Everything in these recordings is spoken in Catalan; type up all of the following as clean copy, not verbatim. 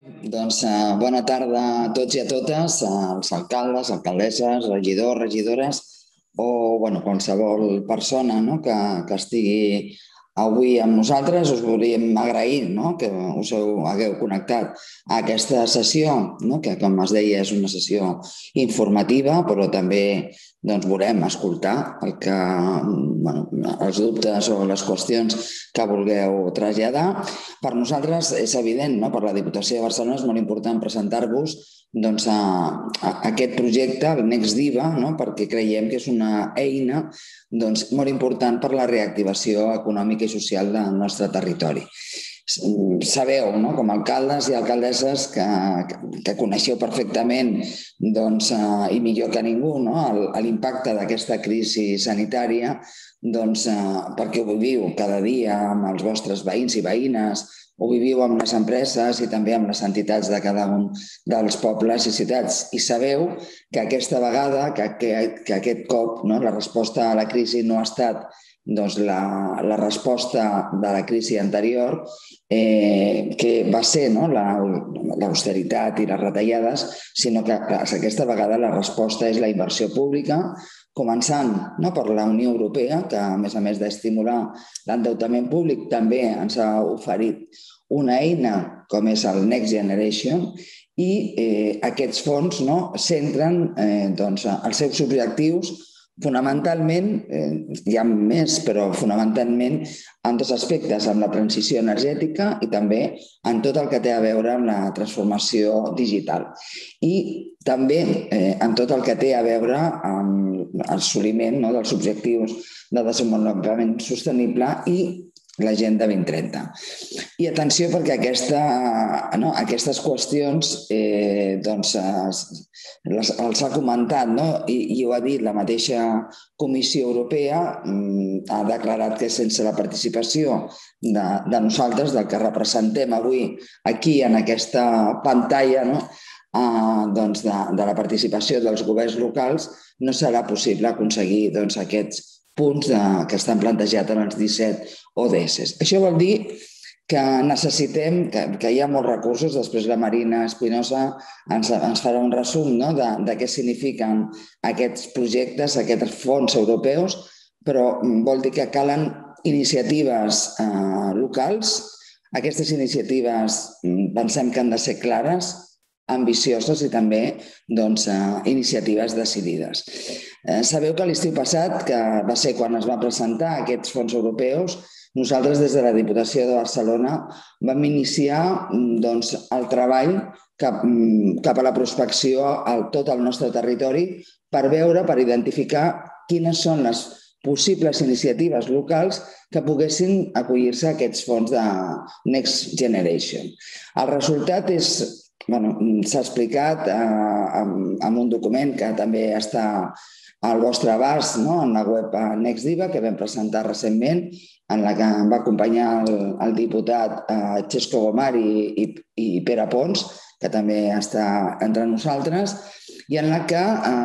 Bona tarda a tots i a totes, als alcaldes, alcaldesses, regidors, regidores o qualsevol persona que estigui avui amb nosaltres. Us volíem agrair que us hagueu connectat a aquesta sessió, que, com es deia, és una sessió informativa, però també volem escoltar els dubtes o les qüestions que vulgueu traslladar. Per nosaltres és evident, per la Diputació de Barcelona és molt important presentar-vos aquest projecte, el Next Diva, perquè creiem que és una eina molt important per la reactivació econòmica i social del nostre territori. Sabeu, com a alcaldes i alcaldesses que coneixeu perfectament i millor que ningú l'impacte d'aquesta crisi sanitària, perquè ho viviu cada dia amb els vostres veïns i veïnes, ho viviu amb les empreses i també amb les entitats de cada un dels pobles i ciutats. I sabeu que aquesta vegada, que aquest cop, la resposta a la crisi no ha estat la resposta de la crisi anterior, que va ser l'austeritat i les retallades, sinó que aquesta vegada la resposta és la inversió pública, començant per la Unió Europea, que a més d'estimular l'endeutament públic també ens ha oferit una eina com és el Next Generation, i aquests fons centren els seus objectius fonamentalment, hi ha més, però fonamentalment en dos aspectes, amb la transició energètica i també en tot el que té a veure amb la transformació digital. I també en tot el que té a veure amb l'assoliment dels objectius de desenvolupament sostenible i l'Agenda 2030. I atenció, perquè aquestes qüestions els ha comentat i ho ha dit la mateixa Comissió Europea. Ha declarat que sense la participació de nosaltres, del que representem avui aquí en aquesta pantalla, de la participació dels governs locals, no serà possible aconseguir aquests punts que estan plantejats en els 17 ODS. Això vol dir que necessitem, que hi ha molts recursos. Després la Marina Espinosa ens farà un resum de què signifiquen aquests projectes, aquests fons europeus, però vol dir que calen iniciatives locals. Aquestes iniciatives pensem que han de ser clares, ambicioses i també iniciatives decidides. Sabeu que l'estiu passat, que va ser quan es va presentar aquests fons europeus, nosaltres des de la Diputació de Barcelona vam iniciar el treball cap a la prospecció a tot el nostre territori per veure, per identificar quines són les possibles iniciatives locals que poguessin acollir-se a aquests fons de Next Generation. El resultat s'ha explicat en un document que també està al vostre abast en la web Next Diva, que vam presentar recentment, en la que em va acompanyar el diputat Xesco Gomar i Pere Pons, que també està entre nosaltres, i en la que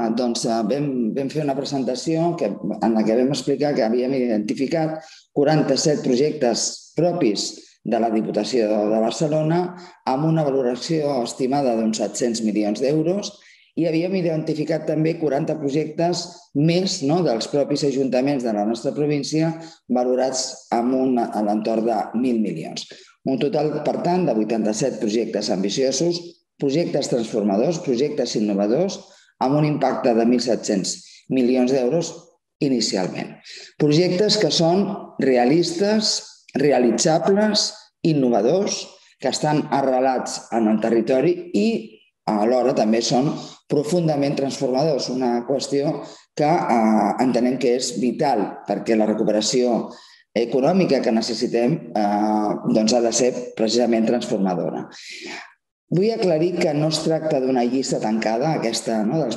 vam fer una presentació en la que vam explicar que havíem identificat 47 projectes propis de la Diputació de Barcelona amb una valoració estimada d'uns 700 milions d'euros, i havíem identificat també 40 projectes més dels propis ajuntaments de la nostra província valorats a l'entorn de 1.000 milions. Un total, per tant, de 87 projectes ambiciosos, projectes transformadors, projectes innovadors, amb un impacte de 1.700 milions d'euros inicialment. Projectes que són realistes, realitzables, innovadors, que estan arrelats en el territori i alhora també són profundament transformadors, una qüestió que entenem que és vital perquè la recuperació econòmica que necessitem ha de ser precisament transformadora. Vull aclarir que no es tracta d'una llista tancada, aquesta dels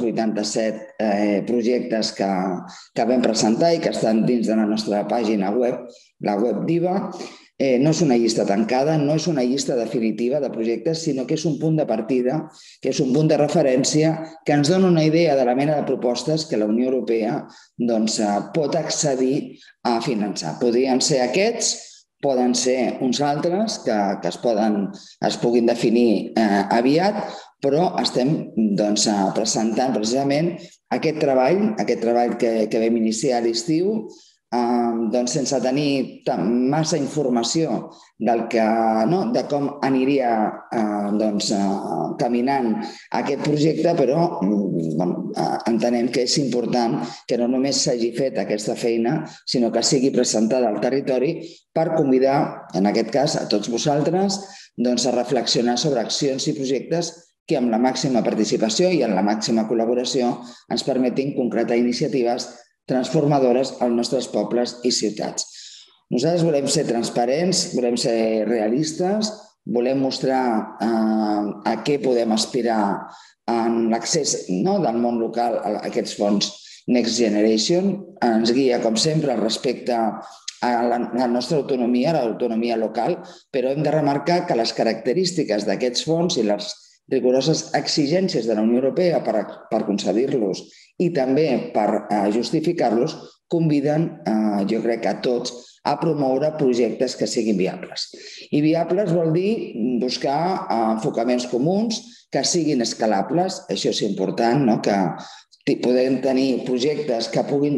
87 projectes que vam presentar i que estan dins de la nostra pàgina web, la web Diva. No és una llista tancada, no és una llista definitiva de projectes, sinó que és un punt de partida, que és un punt de referència que ens dona una idea de la mena de propostes que la Unió Europea pot accedir a finançar. Podrien ser aquests, poden ser uns altres que es puguin definir aviat, però estem presentant precisament aquest treball que vam iniciar a l'estiu, sense tenir massa informació de com aniria caminant aquest projecte, però entenem que és important que no només s'hagi fet aquesta feina, sinó que sigui presentada al territori per convidar, en aquest cas, a tots vosaltres a reflexionar sobre accions i projectes que amb la màxima participació i amb la màxima col·laboració ens permetin concretar iniciatives transformadores als nostres pobles i ciutats. Nosaltres volem ser transparents, volem ser realistes, volem mostrar a què podem aspirar en l'accés del món local a aquests fons Next Generation. Ens guia, com sempre, el respecte a la nostra autonomia, a l'autonomia local, però hem de remarcar que les característiques d'aquests fons i les rigoroses exigències de la Unió Europea per concedir-los i també per justificar-los conviden, jo crec, a tots a promoure projectes que siguin viables. I viables vol dir buscar enfocaments comuns que siguin escalables. Això és important, que podem tenir projectes que puguin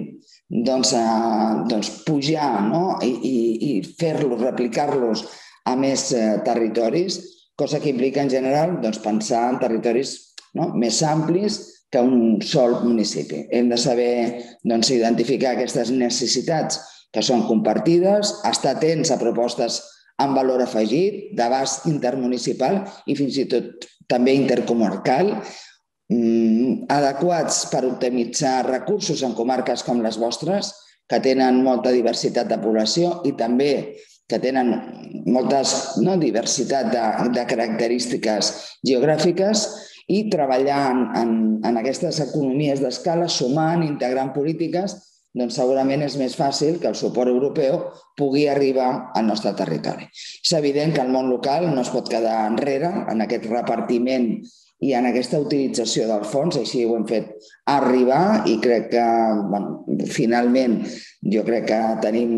pujar i fer-los, replicar-los a més territoris, cosa que implica, en general, pensar en territoris més amplis que un sol municipi. Hem de saber identificar aquestes necessitats que són compartides, estar atents a propostes amb valor afegit, d'abast intermunicipal i fins i tot també intercomarcal, adequats per optimitzar recursos en comarques com les vostres, que tenen molta diversitat de població i també que tenen molta diversitat de característiques geogràfiques, i treballar en aquestes economies d'escala, sumant, integrant polítiques, doncs segurament és més fàcil que el suport europeu pugui arribar al nostre territori. És evident que el món local no es pot quedar enrere en aquest repartiment i en aquesta utilització del fons, així ho hem fet arribar i crec que, finalment, jo crec que tenim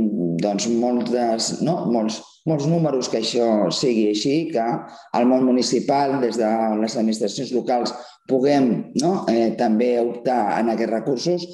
molts números que això sigui així, que al món municipal, des de les administracions locals, puguem també optar en aquests recursos.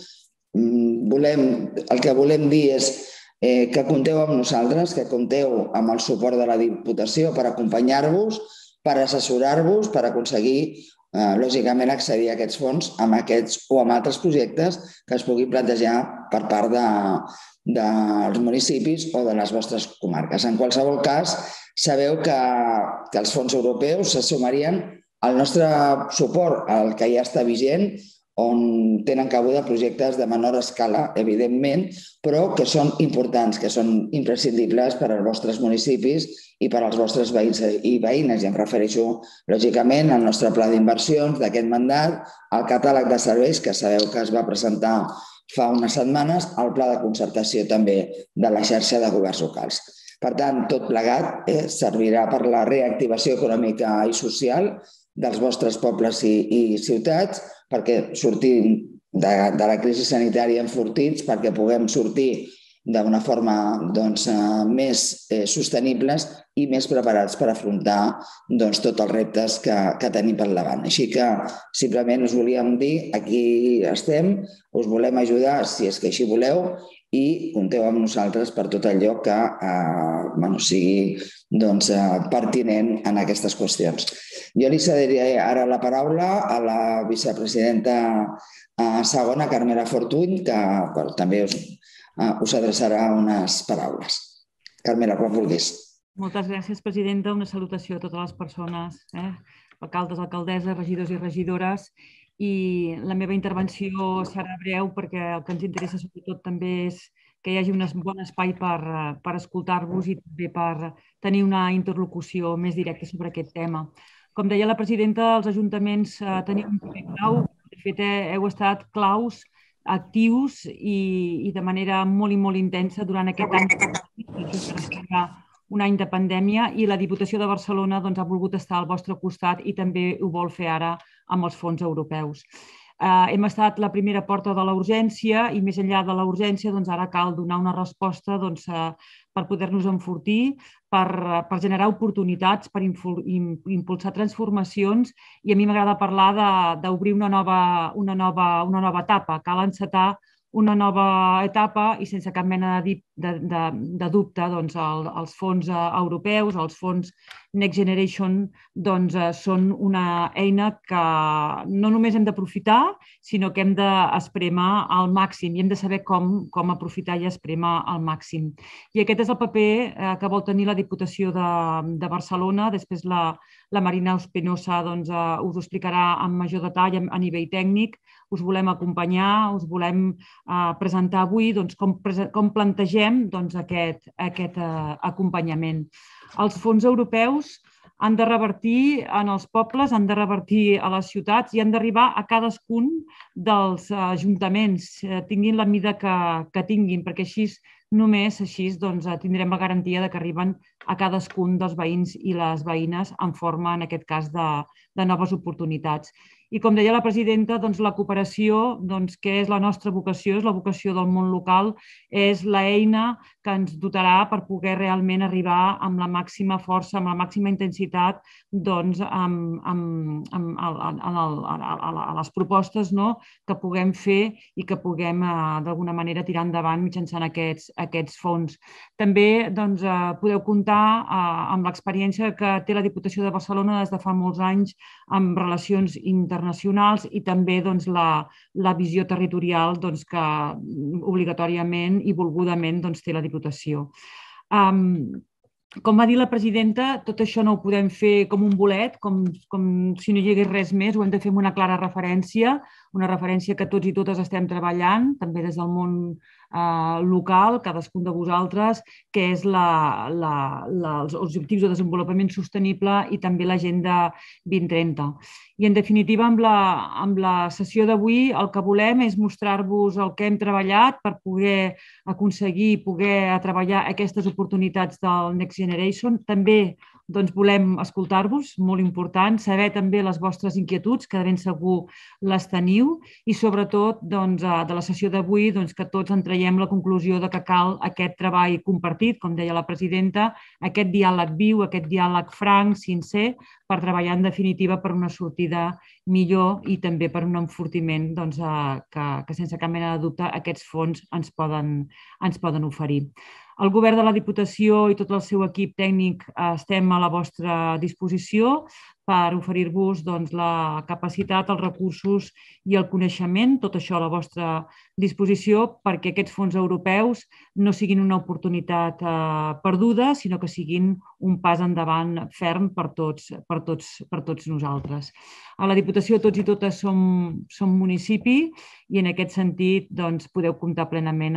El que volem dir és que compteu amb nosaltres, que compteu amb el suport de la Diputació per acompanyar-vos, per assessorar-vos, per aconseguir, lògicament, accedir a aquests fons amb aquests o amb altres projectes que es puguin plantejar per part dels municipis o de les vostres comarques. En qualsevol cas, sabeu que els fons europeus se sumarien al nostre suport, al que ja està vigent, on tenen cabuda projectes de menor escala, evidentment, però que són importants, que són imprescindibles per als vostres municipis i per als vostres veïns i veïnes. I em refereixo, lògicament, al nostre pla d'inversions d'aquest mandat, al catàleg de serveis, que sabeu que es va presentar fa unes setmanes, al pla de concertació també de la xarxa de governs locals. Per tant, tot plegat servirà per la reactivació econòmica i social dels vostres pobles i ciutats, perquè sortim de la crisi sanitària enfortits, perquè puguem sortir d'una forma més sostenibles i més preparats per afrontar tots els reptes que tenim per davant. Així que simplement us volíem dir, aquí estem, us volem ajudar si és que així voleu i compteu amb nosaltres per tot allò que sigui pertinent en aquestes qüestions. Jo li cediré ara la paraula a la vicepresidenta segona, Carmela Fortuny, que també us adreçarà unes paraules. Carmela, quan vulguis. Moltes gràcies, presidenta. Una salutació a totes les persones, alcaldes, alcaldesses, regidors i regidores. I la meva intervenció serà breu perquè el que ens interessa sobretot també és que hi hagi un bon espai per escoltar-vos i també per tenir una interlocució més directa sobre aquest tema. Com deia la presidenta, els ajuntaments teniu un paper clau. De fet, heu estat claus, actius i de manera molt i molt intensa durant aquest any, un any de pandèmia, i la Diputació de Barcelona ha volgut estar al vostre costat i també ho vol fer ara amb els fons europeus. Hem estat la primera porta de la urgència i més enllà de la urgència ara cal donar una resposta per poder-nos enfortir, per generar oportunitats, per impulsar transformacions, i a mi m'agrada parlar d'obrir una nova etapa. Cal encetar una nova etapa i sense cap mena de dubte els fons europeus, els fons Next Generation són una eina que no només hem d'aprofitar, sinó que hem d'espremar al màxim i hem de saber com aprofitar i espremar al màxim. I aquest és el paper que vol tenir la Diputació de Barcelona. Després la Marina Ospinosa us ho explicarà amb major detall a nivell tècnic. Us volem acompanyar, us volem presentar avui com plantegem aquest acompanyament. Els fons europeus han de revertir en els pobles, han de revertir a les ciutats i han d'arribar a cadascun dels ajuntaments, tinguin la mida que tinguin, perquè només així tindrem la garantia que arriben a cadascun dels veïns i les veïnes en forma, en aquest cas, de noves oportunitats. I com deia la presidenta, la cooperació, que és la nostra vocació, és la vocació del món local, és l'eina que ens dotarà per poder realment arribar amb la màxima força, amb la màxima intensitat a les propostes que puguem fer i que puguem d'alguna manera tirar endavant mitjançant aquests fons. També podeu comptar amb l'experiència que té la Diputació de Barcelona des de fa molts anys amb relacions internacionals i també la visió territorial que obligatòriament i volgudament té la Diputació. Com va dir la presidenta, tot això no ho podem fer com un bolet, com si no hi hagués res més, ho hem de fer amb una clara referència, una referència que tots i totes estem treballant, també des del món local, cadascun de vosaltres, que és els objectius de desenvolupament sostenible i també l'Agenda 2030. I, en definitiva, amb la sessió d'avui el que volem és mostrar-vos el que hem treballat per poder aconseguir poder treballar aquestes oportunitats del Next Generation. També volem escoltar-vos, molt important, saber també les vostres inquietuds, que de ben segur les teniu, i sobretot de la sessió d'avui que tots en traiem la conclusió que cal aquest treball compartit, com deia la presidenta, aquest diàleg viu, aquest diàleg franc, sincer, per treballar en definitiva per una sortida millor i també per un enfortiment que sense cap mena de dubte aquests fons ens poden oferir. El govern de la Diputació i tot el seu equip tècnic estem a la vostra disposició per oferir-vos la capacitat, els recursos i el coneixement, tot això a la vostra disposició, perquè aquests fons europeus no siguin una oportunitat perduda, sinó que siguin un pas endavant ferm per tots nosaltres. A la Diputació tots i totes som municipi i en aquest sentit podeu comptar plenament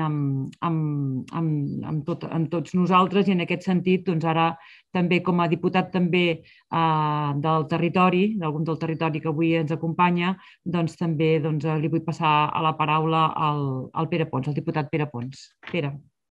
amb tots nosaltres, i en aquest sentit ara també com a diputat també del territori, d'algun del territori que avui ens acompanya, també li vull passar a la paraula al Pere Pons, al diputat Pere Pons. Pere.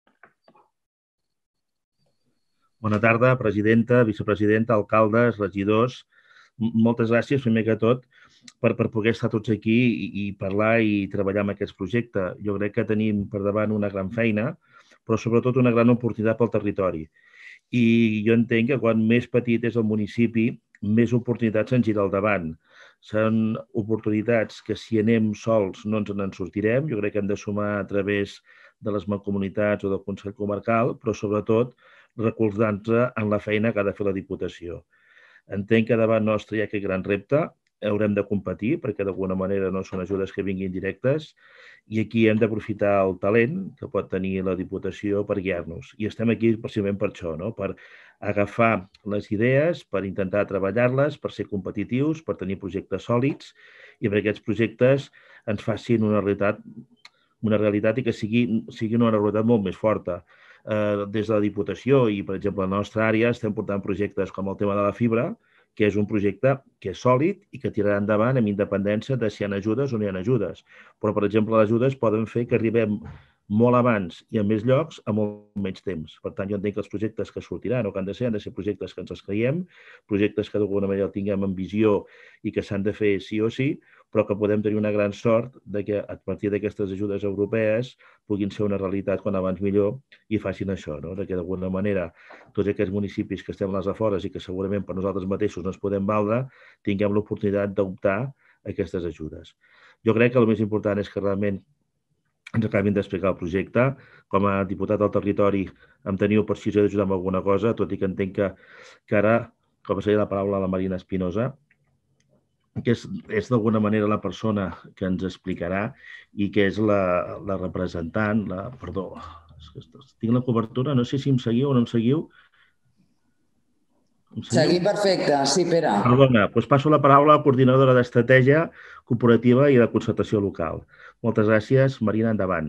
Bona tarda, presidenta, vicepresidenta, alcaldes, regidors. Moltes gràcies, primer que tot, per poder estar tots aquí i parlar i treballar amb aquest projecte. Jo crec que tenim per davant una gran feina, però sobretot una gran oportunitat pel territori. I jo entenc que quan més petit és el municipi, més oportunitats ens gira al davant. Són oportunitats que si anem sols no ens en sortirem. Jo crec que hem de sumar a través de les mancomunitats o del Consell Comarcal, però sobretot recolzant-se en la feina que ha de fer la Diputació. Entenc que davant nostre hi ha aquest gran repte, haurem de competir perquè d'alguna manera no són ajudes que vinguin directes i aquí hem d'aprofitar el talent que pot tenir la Diputació per guiar-nos. I estem aquí precisament per això, per agafar les idees, per intentar treballar-les, per ser competitius, per tenir projectes sòlids i perquè aquests projectes ens facin una realitat i que siguin una realitat molt més forta. Des de la Diputació i, per exemple, a la nostra àrea estem portant projectes com el tema de la fibra, que és un projecte que és sòlid i que tirarà endavant amb independència de si hi ha ajudes o no hi ha ajudes. Però, per exemple, les ajudes poden fer que arribem molt abans i a més llocs a molt menys temps. Per tant, jo entenc que els projectes que sortiran o que han de ser projectes que ens els creiem, projectes que d'alguna manera el tinguem en visió i que s'han de fer sí o sí, però que podem tenir una gran sort que a partir d'aquestes ajudes europees puguin ser una realitat quan abans millor i facin això, que d'alguna manera tots aquests municipis que estem a les afores i que segurament per nosaltres mateixos no ens podem valdre, tinguem l'oportunitat d'optar a aquestes ajudes. Jo crec que el més important és que realment ens acabin d'explicar el projecte. Com a diputat del territori em teniu per si us he d'ajudar amb alguna cosa, tot i que entenc que ara, com seria la paraula a la Marina Espinosa, que és d'alguna manera la persona que ens explicarà i que és la representant, perdó, tinc la cobertura, no sé si em seguiu o no em seguiu. Seguim perfecte, sí, Pere. Perdona, doncs passo la paraula a la coordinadora d'Estratègia Corporativa i de Concertació Local. Moltes gràcies. Marina, endavant.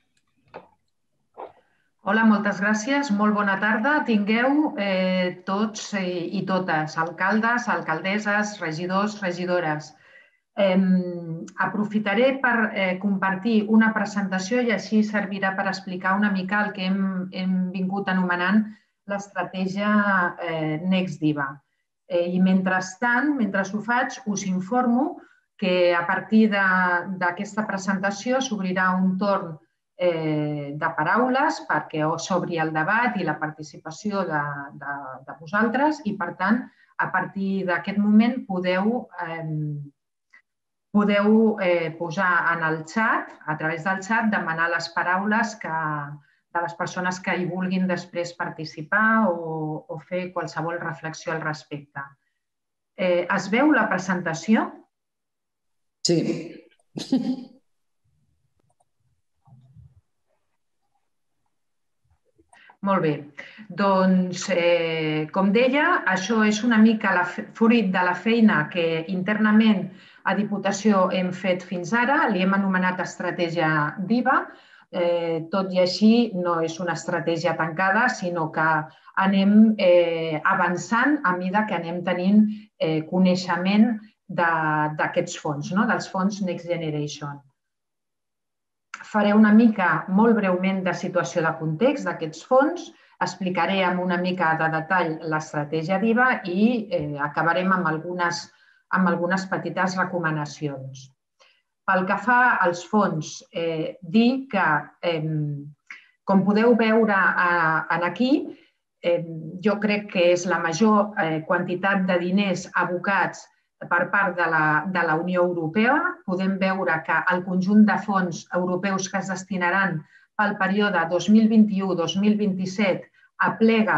Hola, moltes gràcies. Molt bona tarda. Tingueu tots i totes, alcaldes, alcaldesses, regidors, regidores. Aprofitaré per compartir una presentació i així servirà per explicar una mica el que hem vingut anomenant l'estratègia NextDiva. I mentrestant, mentre ho faig, us informo que a partir d'aquesta presentació s'obrirà un torn de paraules perquè s'obri el debat i la participació de vosaltres i, per tant, a partir d'aquest moment podeu posar en el xat, a través del xat, demanar les paraules de les persones que hi vulguin després participar o fer qualsevol reflexió al respecte. Es veu la presentació? Sí. Molt bé. Doncs, com deia, això és una mica fruit de la feina que internament a Diputació hem fet fins ara. Li hem anomenat estratègia DIVA. Tot i així, no és una estratègia tancada, sinó que anem avançant a mesura que anem tenint coneixement d'aquests fons, dels fons Next Generation. Faré una mica, molt breument, de situació de context d'aquests fons, explicaré amb una mica de detall l'estratègia DIVA i acabarem amb algunes petites recomanacions. Pel que fa als fons, dir que, com podeu veure aquí, jo crec que és la major quantitat de diners abocats per part de la Unió Europea. Podem veure que el conjunt de fons europeus que es destinaran pel període 2021-2027 aplega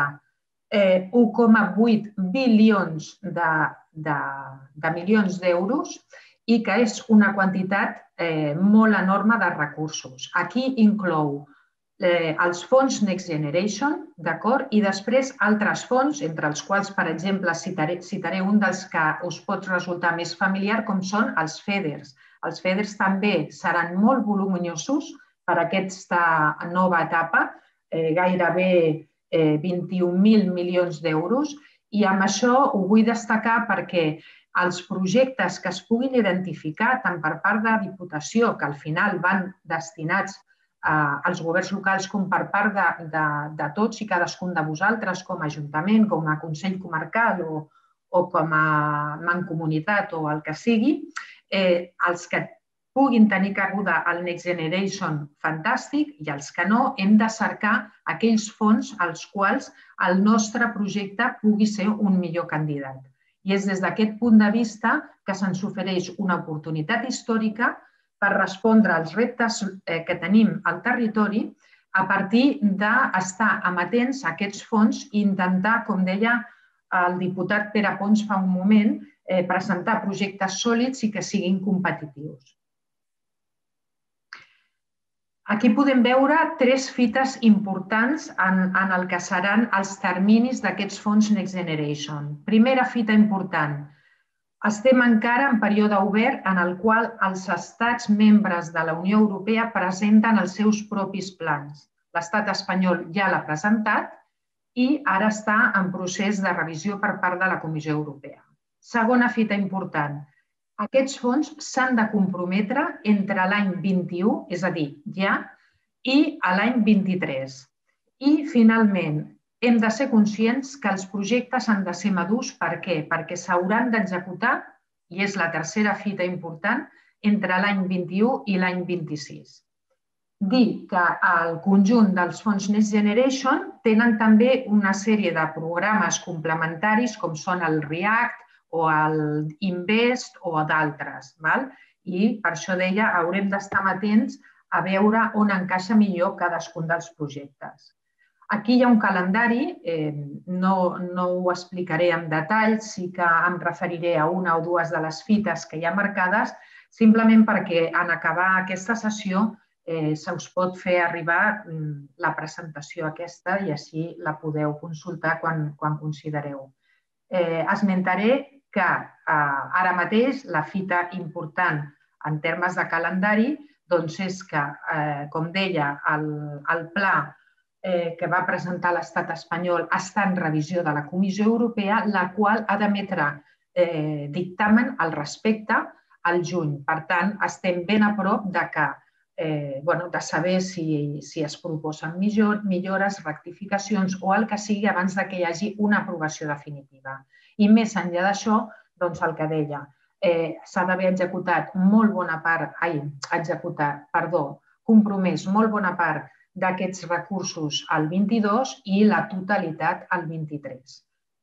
1,8 bilions de milions d'euros i que és una quantitat molt enorme de recursos. Aquí inclou els fons Next Generation, d'acord? I després altres fons, entre els quals, per exemple, citaré un dels que us pot resultar més familiar, com són els FEDERs. Els FEDERs també seran molt voluminosos per aquesta nova etapa, gairebé 21.000 milions d'euros, i amb això ho vull destacar perquè els projectes que es puguin identificar tant per part de Diputació, que al final van destinats als governs locals, com per part de tots i cadascun de vosaltres, com a Ajuntament, com a Consell Comarcal o com a mancomunitat o el que sigui, els que puguin tenir cabuda al Next Generation, fantàstic, i els que no, hem de cercar aquells fons als quals el nostre projecte pugui ser un millor candidat. I és des d'aquest punt de vista que se'ns ofereix una oportunitat històrica per respondre als reptes que tenim al territori a partir d'estar amatents a aquests fons i intentar, com deia el diputat Pere Pons fa un moment, presentar projectes sòlids i que siguin competitius. Aquí podem veure 3 fites importants en el que seran els terminis d'aquests fons Next Generation. Primera fita important. Estem encara en període obert en el qual els estats membres de la Unió Europea presenten els seus propis plans. L'estat espanyol ja l'ha presentat i ara està en procés de revisió per part de la Comissió Europea. Segona fita important. Aquests fons s'han de comprometre entre l'any 21, és a dir, ja, i l'any 23. I, finalment, hem de ser conscients que els projectes han de ser madurs. Per què? Perquè s'hauran d'executar i és la tercera fita important entre l'any 21 i l'any 26. Dir que el conjunt dels fons Next Generation tenen també una sèrie de programes complementaris com són el REACT o el Invest o d'altres. I per això deia, haurem d'estar atents a veure on encaixa millor cadascun dels projectes. Aquí hi ha un calendari, no ho explicaré en detall, sí que em referiré a una o dues de les fites que hi ha marcades, simplement perquè en acabar aquesta sessió se us pot fer arribar la presentació aquesta i així la podeu consultar quan considereu. Esmentaré que ara mateix la fita important en termes de calendari és que, com deia, el pla que va presentar l'estat espanyol està en revisió de la Comissió Europea, la qual ha d'emetre dictamen al respecte al juny. Per tant, estem ben a prop de saber si es proposen millores, rectificacions o el que sigui abans que hi hagi una aprovació definitiva. I més enllà d'això, el que deia, s'ha d'haver compromès molt bona part d'aquests recursos al 22 i la totalitat al 23.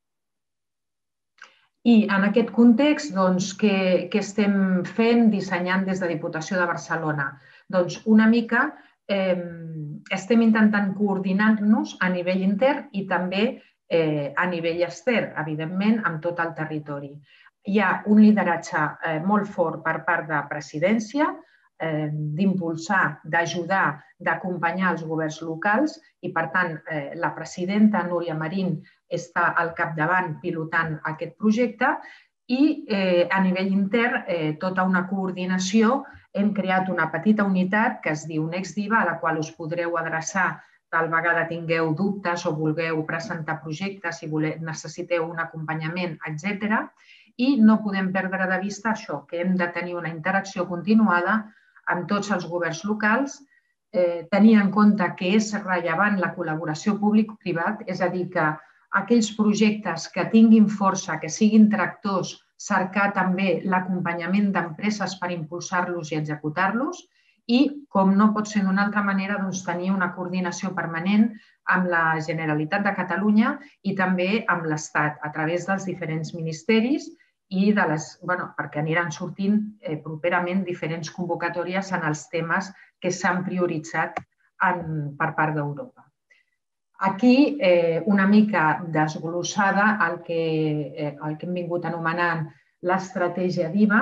I en aquest context, què estem fent, dissenyant des de Diputació de Barcelona? Doncs una mica estem intentant coordinar-nos a nivell intern i també a nivell extern, evidentment, amb tot el territori. Hi ha un lideratge molt fort per part de presidència, d'impulsar, d'ajudar, d'acompanyar els governs locals i, per tant, la presidenta Núria Marín està al capdavant pilotant aquest projecte i a nivell intern tota una coordinació. Hem creat una petita unitat que es diu NextDiva, a la qual us podreu adreçar tal vegada tingueu dubtes o vulgueu presentar projectes, si necessiteu un acompanyament, etc. I no podem perdre de vista això, que hem de tenir una interacció continuada amb tots els governs locals, tenir en compte que és rellevant la col·laboració públic-privat, és a dir, que aquells projectes que tinguin força, que siguin tractors, cercar també l'acompanyament d'empreses per impulsar-los i executar-los i, com no pot ser d'una altra manera, tenir una coordinació permanent amb la Generalitat de Catalunya i també amb l'Estat, a través dels diferents ministeris i perquè aniran sortint properament diferents convocatòries en els temes que s'han prioritzat per part d'Europa. Aquí, una mica desglossada el que hem vingut anomenant l'estratègia DIVA.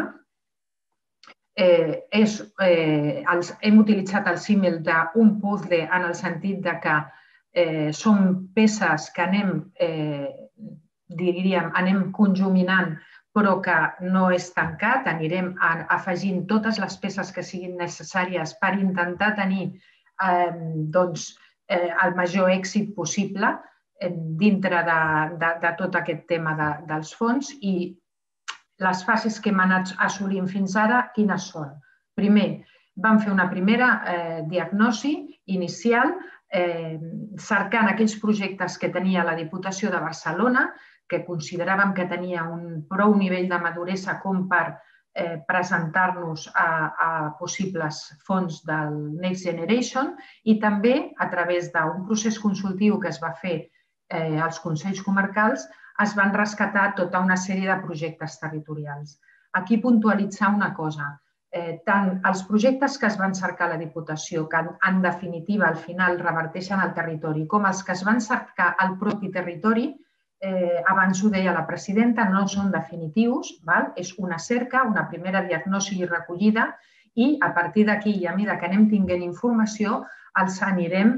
Hem utilitzat el símil d'un puzzle en el sentit que són peces que anem conjuminant però que no és tancat, anirem afegint totes les peces que siguin necessàries per intentar tenir el major èxit possible dintre de tot aquest tema dels fons. I les fases que hem anat assolint fins ara, quines són? Primer, vam fer una primera diagnosi inicial cercant aquells projectes que tenia la Diputació de Barcelona, que consideràvem que tenia un prou nivell de maduresa com per presentar-nos a possibles fons del Next Generation i també, a través d'un procés consultiu que es va fer als Consells Comarcals, es van rescatar tota una sèrie de projectes territorials. Aquí puntualitzar una cosa. Tant els projectes que es van cercar a la Diputació, que en definitiva al final reverteixen al territori, com els que es van cercar al propi territori, abans ho deia la presidenta, no són definitius, és una cerca, una primera diagnosi i recollida i a partir d'aquí i a mesura que anem tinguent informació els anirem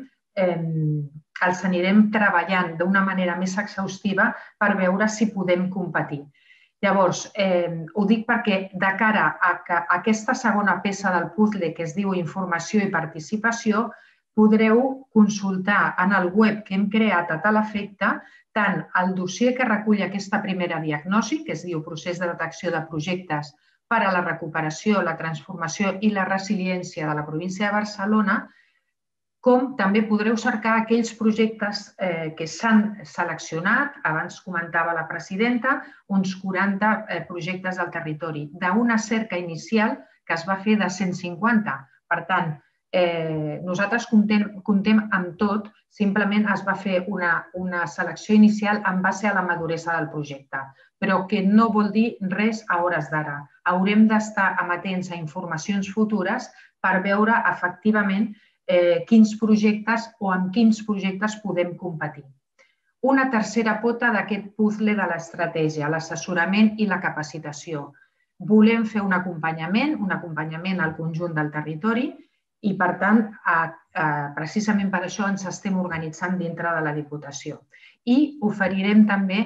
treballant d'una manera més exhaustiva per veure si podem competir. Llavors, ho dic perquè de cara a aquesta segona peça del puzzle que es diu informació i participació, podreu consultar en el web que hem creat a tal efecte tant el dossier que recull aquesta primera diagnosi, que es diu Procés de detecció de projectes per a la recuperació, la transformació i la resiliència de la província de Barcelona, com també podreu cercar aquells projectes que s'han seleccionat, abans comentava la presidenta, uns 40 projectes al territori, d'una cerca inicial que es va fer de 150. Per tant, nosaltres comptem amb tot, simplement es va fer una selecció inicial en base a la maduresa del projecte, però que no vol dir res a hores d'ara. Haurem d'estar amatents a informacions futures per veure efectivament quins projectes o amb quins projectes podem competir. Una tercera pota d'aquest puzzle de l'estratègia, l'assessorament i la capacitació. Volem fer un acompanyament al conjunt del territori i, per tant, precisament per això ens estem organitzant dintre de la Diputació. I oferirem també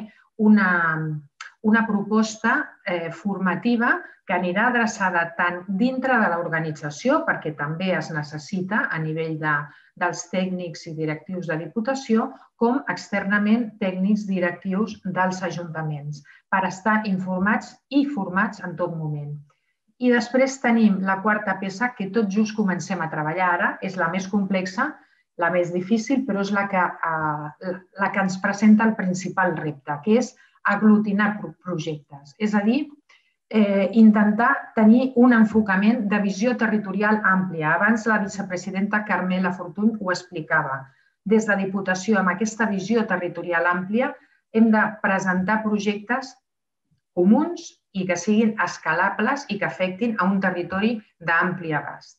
una proposta formativa que anirà adreçada tant dintre de l'organització, perquè també es necessita a nivell dels tècnics i directius de Diputació, com externament tècnics directius dels ajuntaments, per estar informats i formats en tot moment. I després tenim la quarta peça, que tot just comencem a treballar ara, és la més complexa, la més difícil, però és la que ens presenta el principal repte, que és aglutinar projectes. És a dir, intentar tenir un enfocament de visió territorial àmplia. Abans la vicepresidenta Carmela Fortuny ho explicava. Des de Diputació, amb aquesta visió territorial àmplia, hem de presentar projectes comuns i que siguin escalables i que afectin a un territori d'ampli abast.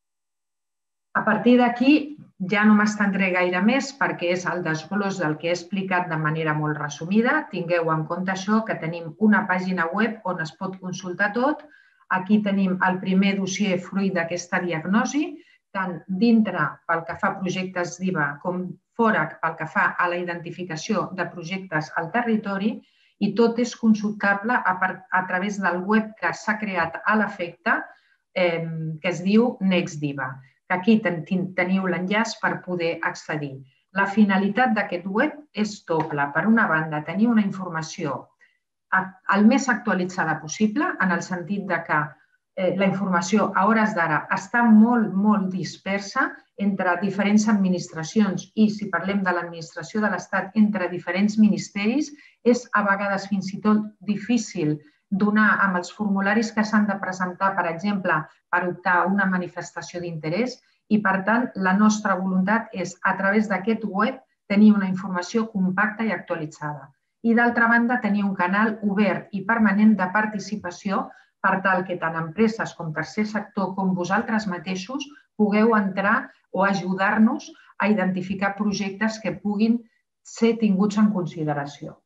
A partir d'aquí ja no m'estendré gaire més perquè és el desglòs del que he explicat de manera molt resumida. Tingueu en compte això, que tenim una pàgina web on es pot consultar tot. Aquí tenim el primer dossier fruit d'aquesta diagnosi, tant dintre pel que fa a projectes d'IVA com fora pel que fa a la identificació de projectes al territori, i tot és consultable a través del web que s'ha creat a l'efecte, que es diu NextDIVA. Aquí teniu l'enllaç per poder accedir. La finalitat d'aquest web és doble. Per una banda, tenir una informació el més actualitzada possible, en el sentit que la informació a hores d'ara està molt, molt dispersa entre diferents administracions i, si parlem de l'administració de l'Estat, entre diferents ministeris. És a vegades fins i tot difícil donar amb els formularis que s'han de presentar, per exemple, per optar a una manifestació d'interès, i, per tant, la nostra voluntat és, a través d'aquest web, tenir una informació compacta i actualitzada. I, d'altra banda, tenir un canal obert i permanent de participació per tal que tant empreses com tercer sector com vosaltres mateixos pugueu entrar o ajudar-nos a identificar projectes que puguin ser tinguts en consideració.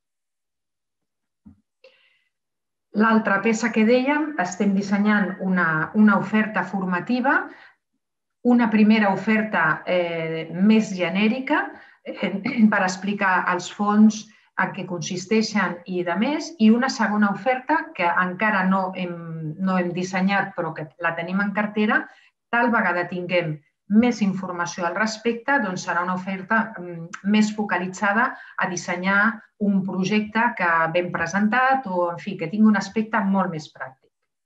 L'altra peça que dèiem, estem dissenyant una oferta formativa, una primera oferta més genèrica per explicar els fons en què consisteixen i de més, i una segona oferta que encara no hem dissenyat però que la tenim en cartera. Tal vegada tinguem més informació al respecte, doncs serà una oferta més focalitzada a dissenyar un projecte que ben presentat o, en fi, que tingui un aspecte molt més pràctic.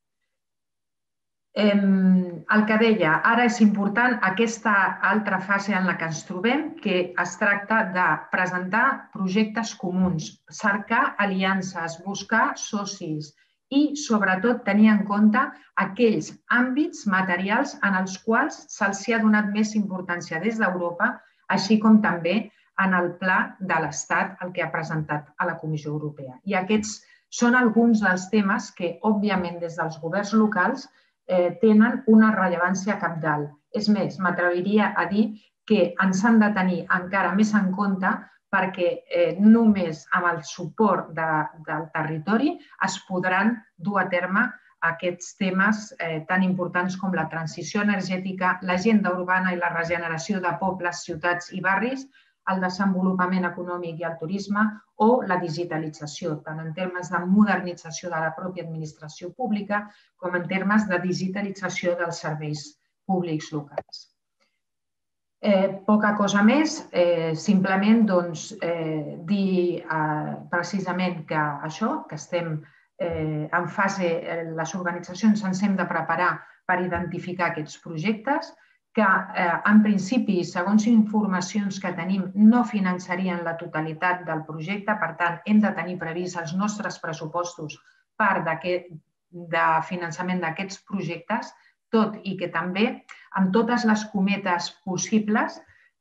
El que deia, ara és important aquesta altra fase en la que ens trobem, que es tracta de presentar projectes comuns, cercar aliances, buscar socis i, sobretot, tenir en compte aquells àmbits materials en els quals se'ls ha donat més importància des d'Europa, així com també en el pla de l'Estat, el que ha presentat a la Comissió Europea. I aquests són alguns dels temes que, òbviament, des dels governs locals tenen una rellevància cabdal. És més, m'atreviria a dir que ens han de tenir encara més en compte perquè només amb el suport del territori es podran dur a terme aquests temes tan importants com la transició energètica, l'agenda urbana i la regeneració de pobles, ciutats i barris, el desenvolupament econòmic i el turisme o la digitalització, tant en termes de modernització de la pròpia administració pública com en termes de digitalització dels serveis públics locals. Poca cosa més, simplement dir precisament que això, que estem en fase, les organitzacions ens hem de preparar per identificar aquests projectes, que en principi, segons informacions que tenim, no finançarien la totalitat del projecte. Per tant, hem de tenir previst els nostres pressupostos part de finançament d'aquests projectes, tot i que també, amb totes les cometes possibles,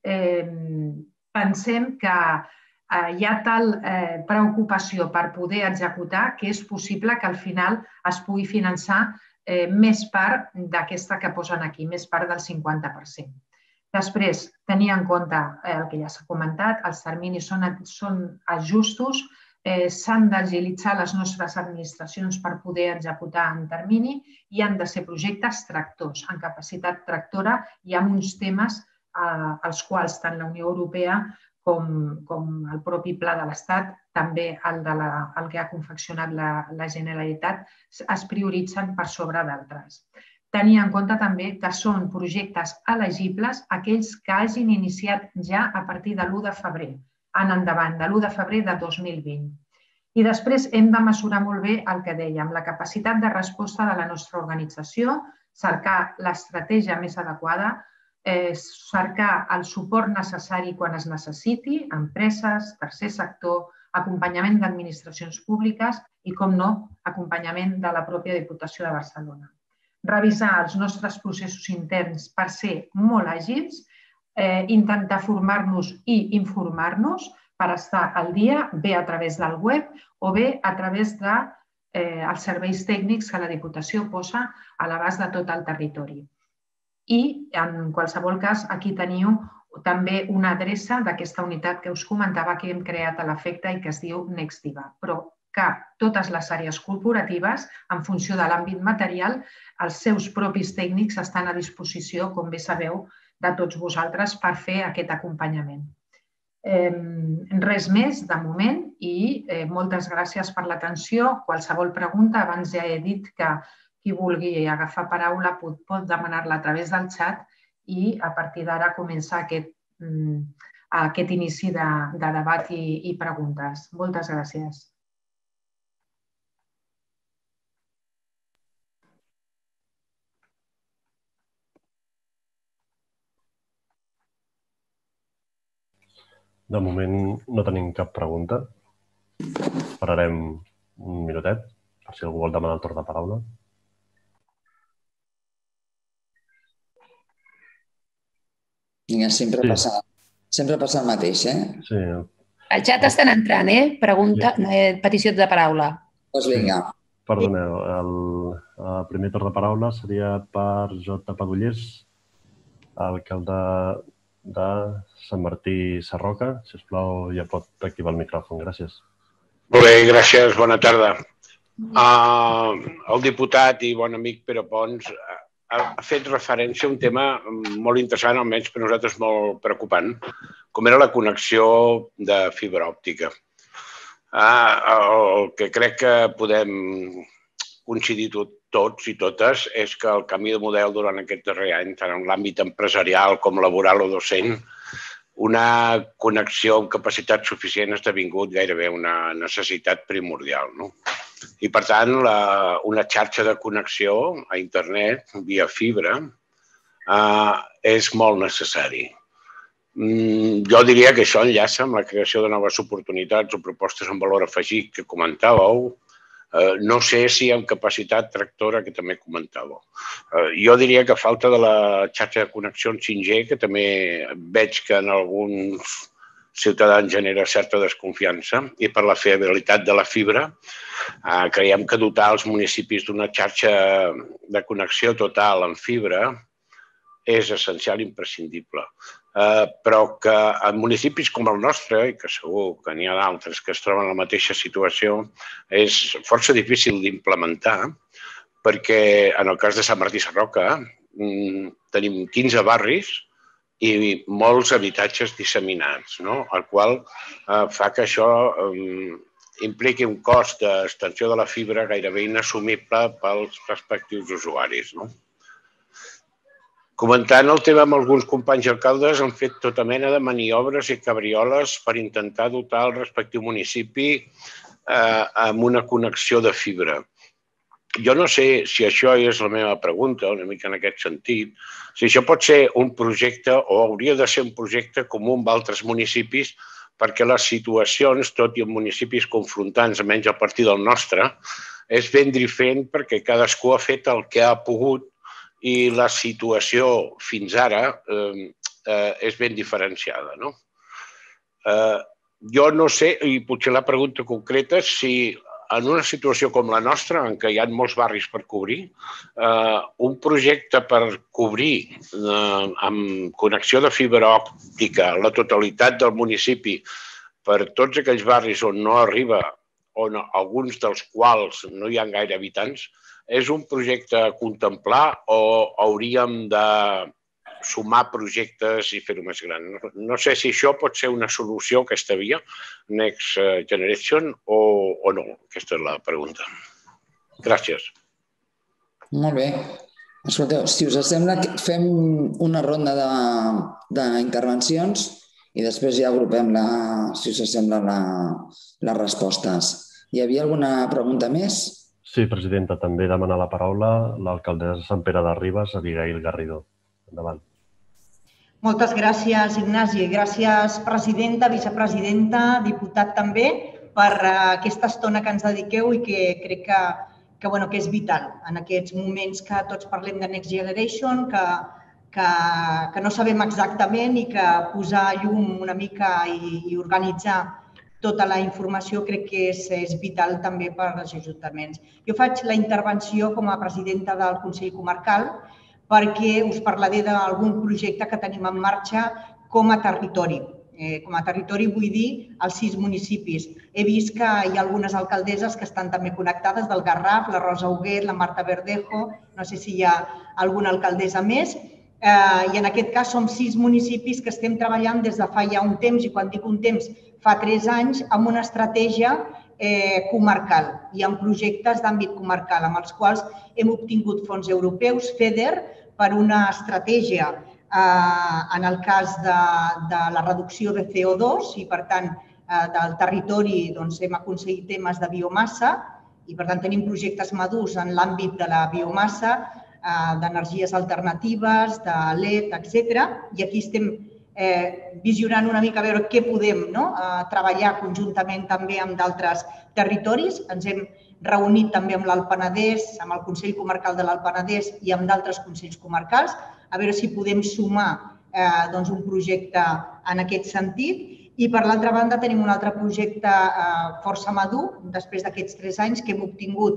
pensem que hi ha tal preocupació per poder executar que és possible que al final es pugui finançar més part d'aquesta que posen aquí, més part del 50%. Després, tenir en compte el que ja s'ha comentat, els terminis són justos, s'han d'agilitzar les nostres administracions per poder executar en termini i han de ser projectes tractors, en capacitat tractora i amb uns temes als quals tant la Unió Europea com el propi Pla de l'Estat, també el que ha confeccionat la Generalitat, es prioritzen per sobre d'altres. Tenir en compte també que són projectes elegibles aquells que hagin iniciat ja a partir de l'1 de febrer, en endavant, de l'1 de febrer de 2020. I després hem de mesurar molt bé el que dèiem, la capacitat de resposta de la nostra organització, cercar l'estratègia més adequada, cercar el suport necessari quan es necessiti, empreses, tercer sector, acompanyament d'administracions públiques i, com no, acompanyament de la pròpia Diputació de Barcelona. Revisar els nostres processos interns per ser molt àgils, intentar formar-nos i informar-nos per estar al dia, bé a través del web o bé a través dels serveis tècnics que la Diputació posa a l'abast de tot el territori. I, en qualsevol cas, aquí teniu també una adreça d'aquesta unitat que us comentava que hem creat a l'efecte i que es diu Nextiva, però que totes les àrees corporatives, en funció de l'àmbit material, els seus propis tècnics estan a disposició, com bé sabeu, de tots vosaltres per fer aquest acompanyament. Res més de moment i moltes gràcies per l'atenció. Qualsevol pregunta, abans ja he dit que qui vulgui agafar paraula pot demanar-la a través del xat i a partir d'ara començar aquest inici de debat i preguntes. Moltes gràcies. De moment no tenim cap pregunta. Esperarem un minutet per si algú vol demanar el torn de paraula. Sempre passa el mateix, Sí. El xat estan entrant, Pregunta, peticions de paraula. Doncs vinga. Perdoneu, el primer torn de paraula seria per J. Padullers, alcalde de Sant Martí Sarroca. Si us plau, ja pot activar el micròfon. Gràcies. Molt bé, gràcies. Bona tarda. El diputat i bon amic Pere Pons ha fet referència a un tema molt interessant, almenys per nosaltres molt preocupant, com era la connexió de fibra òptica. El que crec que podem coincidir tots i totes és que el canvi de model durant aquest darrer any, tant en l'àmbit empresarial com laboral o docent, una connexió amb capacitat suficient ha esdevingut gairebé una necessitat primordial. I, per tant, una xarxa de connexió a internet via fibra és molt necessari. Jo diria que això enllaça amb la creació de noves oportunitats o propostes amb valor afegit que comentàveu. No sé si amb capacitat tractora, que també comentàveu. Jo diria que a falta de la xarxa de connexió 5G, que també veig que en alguns ciutadans genera certa desconfiança, i per la fiabilitat de la fibra, creiem que dotar els municipis d'una xarxa de connexió total en fibra és essencial i imprescindible. Però que en municipis com el nostre, i que segur que n'hi ha d'altres que es troben en la mateixa situació, és força difícil d'implementar, perquè en el cas de Sant Martí Sarroca tenim 15 barris i molts habitatges disseminats, el qual fa que això impliqui un cost d'extensió de la fibra gairebé inassumible pels respectius usuaris. Comentant el tema amb alguns companys alcaldes, han fet tota mena de maniobres i cabrioles per intentar dotar el respectiu municipi amb una connexió de fibra. jo no sé si això és la meva pregunta, una mica en aquest sentit, si això pot ser un projecte o hauria de ser un projecte comú amb altres municipis, perquè les situacions, tot i en municipis confrontants, almenys a partir del nostre, és ben diferent perquè cadascú ha fet el que ha pogut i la situació fins ara és ben diferenciada, no? Jo no sé, i potser la pregunta concreta és si en una situació com la nostra, en què hi ha molts barris per cobrir, un projecte per cobrir amb connexió de fibra òptica la totalitat del municipi per tots aquells barris on no arriba, on alguns dels quals no hi ha gaire habitants, és un projecte a contemplar o hauríem de sumar projectes i fer-ho més gran? No sé si això pot ser una solució, aquesta via, Next Generation, o no. Aquesta és la pregunta. Gràcies. Molt bé. Escolteu, si us sembla, fem una ronda d'intervencions i després ja agrupem, si us sembla, les respostes. Hi havia alguna pregunta més? Sí, presidenta, també demana la paraula l'alcaldessa de Sant Pere de Ribes, Abigail Garrido. Endavant. Moltes gràcies, Ignasi. Gràcies, presidenta, vicepresidenta, diputat també, per aquesta estona que ens dediqueu i que crec que és vital en aquests moments que tots parlem de Next Generation, que no sabem exactament i que posar llum una mica i organitzar tota la informació crec que és vital també per als ajuntaments. Jo faig la intervenció com a presidenta del Consell Comarcal perquè us parlaré d'algun projecte que tenim en marxa com a territori. Com a territori vull dir els 6 municipis. He vist que hi ha algunes alcaldesses que estan també connectades, del Garraf, la Rosa Huguet, la Marta Verdejo, no sé si hi ha alguna alcaldessa més. I en aquest cas som 6 municipis que estem treballant des de fa ja un temps, i quan dic un temps, fa 3 anys, amb una estratègia comarcal i amb projectes d'àmbit comarcal, amb els quals hem obtingut fons europeus, FEDER, per una estratègia en el cas de la reducció de CO2 i, per tant, del territori hem aconseguit temes de biomassa i, per tant, tenim projectes madurs en l'àmbit de la biomassa, d'energies alternatives, de LED, etc. I aquí estem visionant una mica a veure què podem treballar conjuntament també amb d'altres territoris. Ens hem reunit també amb l'Alt Penedès, amb el Consell Comarcal de l'Alt Penedès i amb d'altres consells comarcals, a veure si podem sumar un projecte en aquest sentit. I, per l'altra banda, tenim un altre projecte força madur, després d'aquests 3 anys, que hem obtingut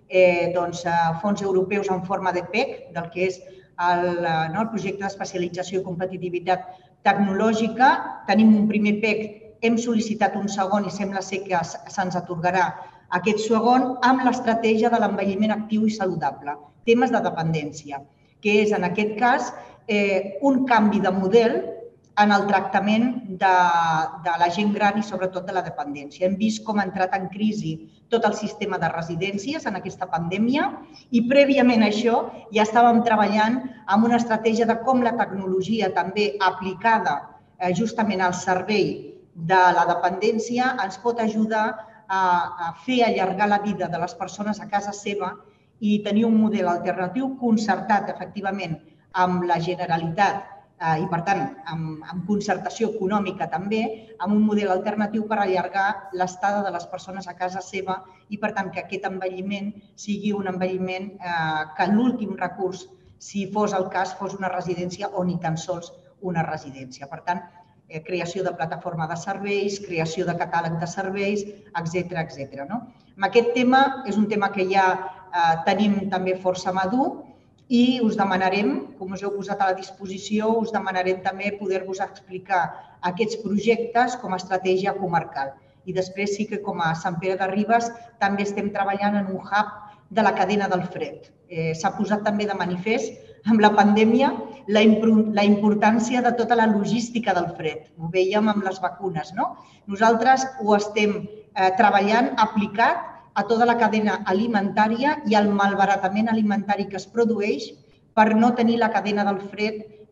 fons europeus en forma de PEC, del que és el projecte d'especialització i competitivitat tecnològica. Tenim un primer PEC, hem sol·licitat un segon i sembla ser que se'ns atorgarà aquest segon amb l'estratègia de l'envelliment actiu i saludable, temes de dependència, que és, en aquest cas, un canvi de model en el tractament de la gent gran i sobretot de la dependència. Hem vist com ha entrat en crisi tot el sistema de residències en aquesta pandèmia i prèviament a això ja estàvem treballant amb una estratègia de com la tecnologia també aplicada justament al servei de la dependència ens pot ajudar a fer allargar la vida de les persones a casa seva i tenir un model alternatiu concertat, efectivament, amb la Generalitat i, per tant, amb concertació econòmica també, amb un model alternatiu per allargar l'estada de les persones a casa seva i, per tant, que aquest envelliment sigui un envelliment que l'últim recurs, si fos el cas, fos una residència o ni tan sols una residència. Per tant, creació de plataforma de serveis, creació de catàleg de serveis, etc. Aquest tema és un tema que ja tenim també força madur i us demanarem, com us heu posat a la disposició, us demanarem també poder-vos explicar aquests projectes com a estratègia comarcal. I després sí que com a Sant Pere de Ribes també estem treballant en un hub de la cadena del fred. S'ha posat també de manifest amb la pandèmia la importància de tota la logística del fred. Ho veiem amb les vacunes, no? Nosaltres ho estem treballant aplicat a tota la cadena alimentària i al malbaratament alimentari que es produeix per no tenir la cadena del fred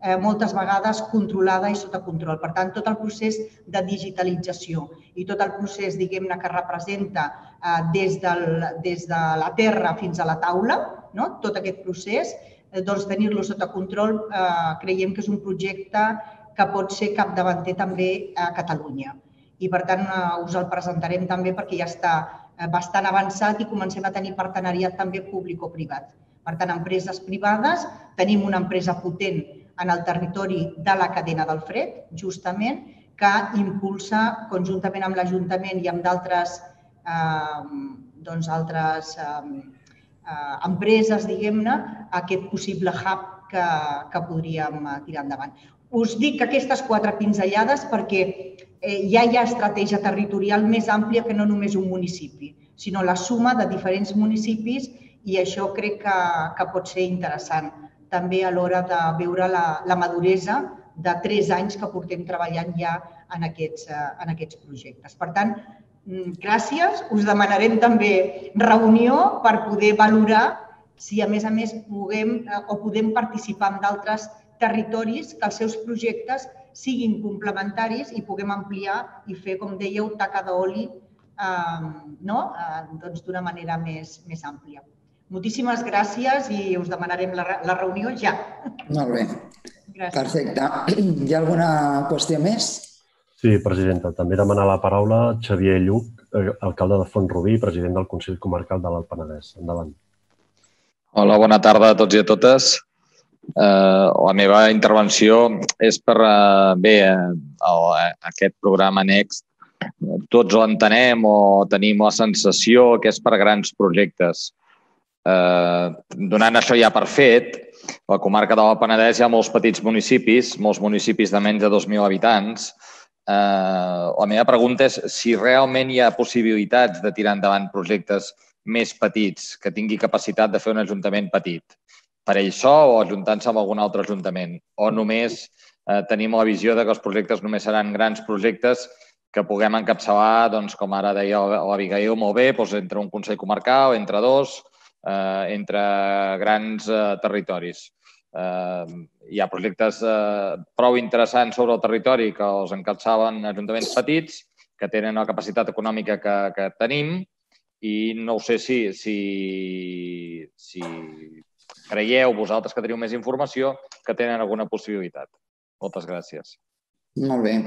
moltes vegades controlada i sota control. Per tant, tot el procés de digitalització i tot el procés, diguem-ne, que representa des de la terra fins a la taula, tot aquest procés, doncs tenir-lo sota control creiem que és un projecte que pot ser capdavanter també a Catalunya. I, per tant, us el presentarem també perquè ja està bastant avançat i comencem a tenir partenariat també públic-privat. Per tant, empreses privades, tenim una empresa potent en el territori de la cadena del fred, justament, que impulsa conjuntament amb l'Ajuntament i amb d'altres empreses, diguem-ne, aquest possible hub que podríem tirar endavant. Us dic aquestes 4 pinzellades perquè ja hi ha estratègia territorial més àmplia que no només un municipi, sinó la suma de diferents municipis i això crec que pot ser interessant també a l'hora de veure la maduresa de 3 anys que portem treballant ja en aquests projectes. Per tant, gràcies. Us demanarem també reunió per poder valorar si a més podem participar en d'altres territoris que els seus projectes siguin complementaris i puguem ampliar i fer, com dèieu, taca d'oli d'una manera més àmplia. Moltíssimes gràcies i us demanarem la reunió ja. Molt bé. Perfecte. Hi ha alguna qüestió més? Sí, presidenta. També demanar la paraula Xavier Lluc, alcalde de Font-rubí, president del Consell Comarcal de l'Alt Penedès. Endavant. Hola, bona tarda a tots i a totes. La meva intervenció és per aquest programa Next. Tots l'entenem o tenim la sensació que és per grans projectes. Donant això ja per fet, a la comarca de l'Alt Penedès hi ha molts petits municipis, molts municipis de menys de 2.000 habitants. La meva pregunta és si realment hi ha possibilitats de tirar endavant projectes més petits, que tingui capacitat de fer un ajuntament petit, per ell sol o ajuntant-se amb algun altre ajuntament, o només tenim la visió que els projectes només seran grans projectes que puguem encapçalar, com ara deia l'Abigail molt bé, entre un Consell Comarcal, entre 2, entre grans territoris. Hi ha projectes prou interessants sobre el territori que els encapçalen ajuntaments petits, que tenen la capacitat econòmica que tenim, i no sé si creieu vosaltres que teniu més informació que tenen alguna possibilitat. Moltes gràcies. Molt bé.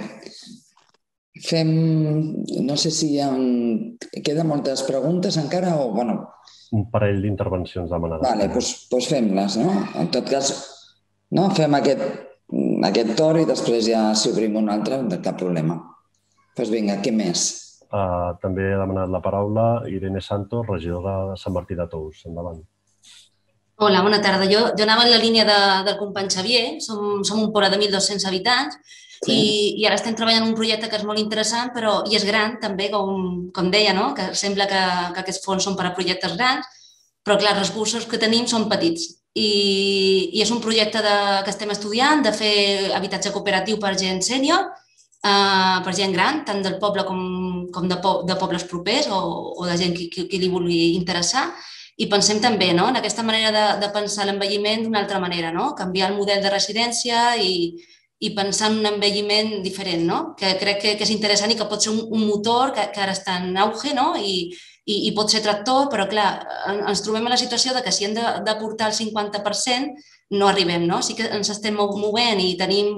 No sé si queden moltes preguntes encara o... Un parell d'intervencions demanades. Vale, doncs fem-les, no? En tot cas, fem aquest torn i després ja si obrim un altre, cap problema. Doncs vinga, què més? També he demanat la paraula Irene Santos, regidora de Sant Martí de Tous. Endavant. Hola, bona tarda. Jo anava en la línia del company Xavier. Som un poble de 1.200 habitants i ara estem treballant en un projecte que és molt interessant i és gran també, com deia, que sembla que aquests fons són per a projectes grans, però clar, els recursos que tenim són petits. I és un projecte que estem estudiant de fer habitatge cooperatiu per gent sènior, per gent gran, tant del poble com de pobles propers o de gent que li vulgui interessar. I pensem també en aquesta manera de pensar l'envelliment d'una altra manera, canviar el model de residència i pensar en un envelliment diferent, que crec que és interessant i que pot ser un motor que ara està en auge i pot ser tractor, però clar, ens trobem en la situació que si hem d'aportar el 50% no arribem. Sí que ens estem movent i tenim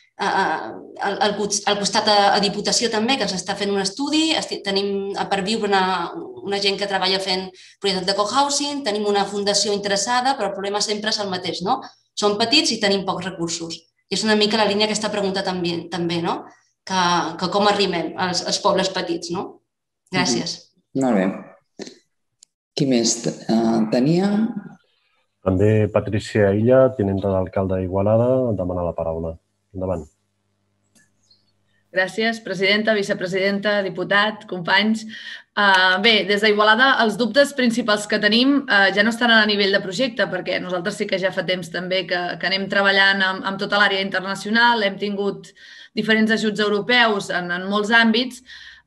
al costat a Diputació també, que ens està fent un estudi, tenim per viure una gent que treballa fent projectes de cohousing, tenim una fundació interessada, però el problema sempre és el mateix, Som petits i tenim pocs recursos. I és una mica la línia aquesta pregunta també, que com arribem als pobles petits, Gràcies. Molt bé. Qui més tenia? També Patricia Illa, tinenta d'alcalde d'Igualada, demana la paraula. Endavant. Gràcies, presidenta, vicepresidenta, diputat, companys. Bé, des d'Igualada els dubtes principals que tenim ja no estan a nivell de projecte, perquè nosaltres sí que ja fa temps també que anem treballant amb tota l'àrea internacional, hem tingut diferents ajuts europeus en molts àmbits,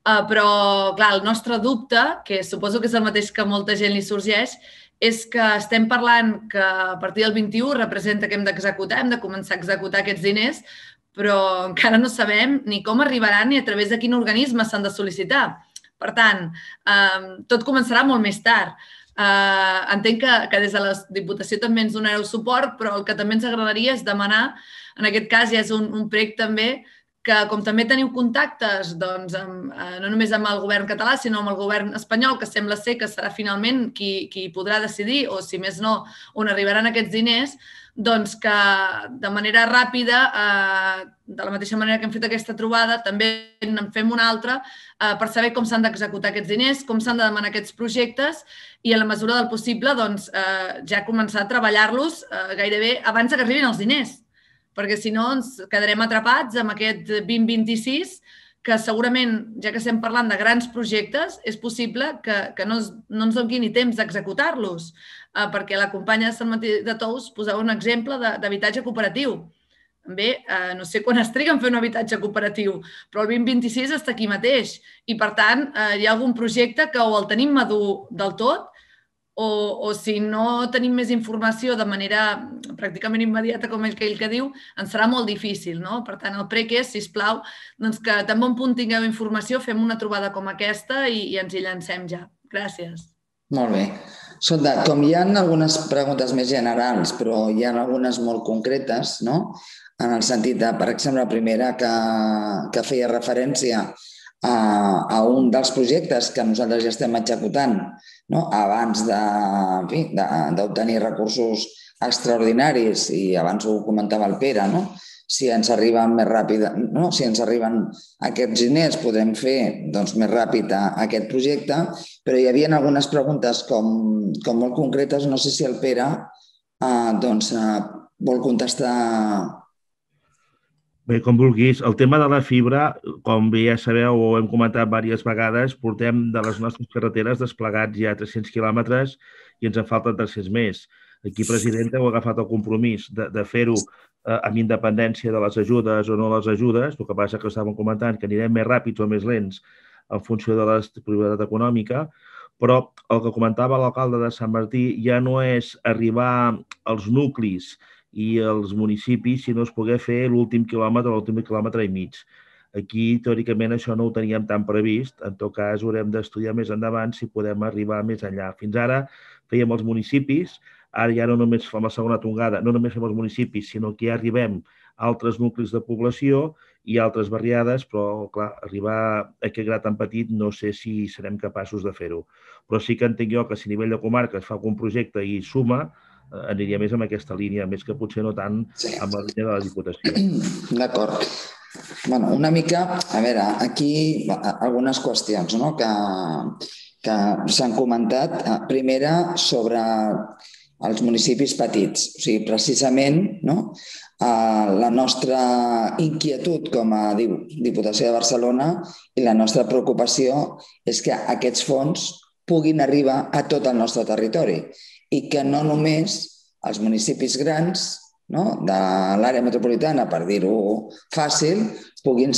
Però, clar, el nostre dubte, que suposo que és el mateix que molta gent li sorgeix, és que estem parlant que a partir del 21 representa que hem d'executar, hem de començar a executar aquests diners, però encara no sabem ni com arribaran ni a través de quin organisme s'han de sol·licitar. Per tant, tot començarà molt més tard. Entenc que des de la Diputació també ens donareu suport, però el que també ens agradaria és demanar, en aquest cas ja és un prec també, que com també teniu contactes no només amb el govern català, sinó amb el govern espanyol, que sembla ser que serà finalment qui podrà decidir, o si més no, on arribaran aquests diners, doncs que de manera ràpida, de la mateixa manera que hem fet aquesta trobada, també en fem una altra per saber com s'han d'executar aquests diners, com s'han de demanar aquests projectes i, en la mesura del possible, ja començar a treballar-los gairebé abans que arribin els diners, perquè si no ens quedarem atrapats amb aquest 2026, que segurament, ja que estem parlant de grans projectes, és possible que no ens doni ni temps d'executar-los, perquè la companya de Sant Martí de Tous posava un exemple d'habitatge cooperatiu. Bé, no sé quan es triga en fer un habitatge cooperatiu, però el 2026 està aquí mateix i, per tant, hi ha algun projecte que o el tenim madur del tot o si no tenim més informació de manera pràcticament immediata, com aquell que diu, ens serà molt difícil. Per tant, el prec és, sisplau, que tan bon punt tingueu informació, fem una trobada com aquesta i ens hi llancem ja. Gràcies. Molt bé. Escolta, com hi ha algunes preguntes més generals, però hi ha algunes molt concretes, no? En el sentit de, per exemple, la primera que feia referència a un dels projectes que nosaltres ja estem executant abans d'obtenir recursos extraordinaris, i abans ho comentava el Pere, si ens arriben més ràpid, si ens arriben aquests diners podrem fer més ràpid aquest projecte, però hi havia algunes preguntes com molt concretes, no sé si el Pere vol contestar. Bé, com vulguis. El tema de la fibra, com bé ja sabeu o hem comentat diverses vegades, portem de les nostres carreteres desplegats ja 300 quilòmetres i ens en falten 300 més. Aquí, presidenta, heu agafat el compromís de fer-ho amb independència de les ajudes o no les ajudes. El que passa que estàvem comentant que anirem més ràpids o més lents en funció de la disponibilitat econòmica, però el que comentava l'alcalde de Sant Martí ja no és arribar als nuclis i els municipis si no es pogués fer l'últim quilòmetre i mig. Aquí, teòricament, això no ho teníem tan previst. En tot cas, haurem d'estudiar més endavant si podem arribar més enllà. Fins ara fèiem els municipis, ara ja no només fem la segona tongada, no només fem els municipis, sinó que ja arribem a altres nuclis de població i altres barriades, però, clar, arribar a aquest gra tan petit no sé si serem capaços de fer-ho. Però sí que entenc jo que si a nivell de comarca es fa algun projecte i suma, aniria més amb aquesta línia, més que potser no tant amb la línia de la Diputació. D'acord. Una mica, a veure, aquí algunes qüestions que s'han comentat. Primera, sobre els municipis petits. O sigui, precisament, la nostra inquietud com a Diputació de Barcelona i la nostra preocupació és que aquests fons puguin arribar a tot el nostre territori i que no només els municipis grans de l'àrea metropolitana, per dir-ho fàcil, es puguin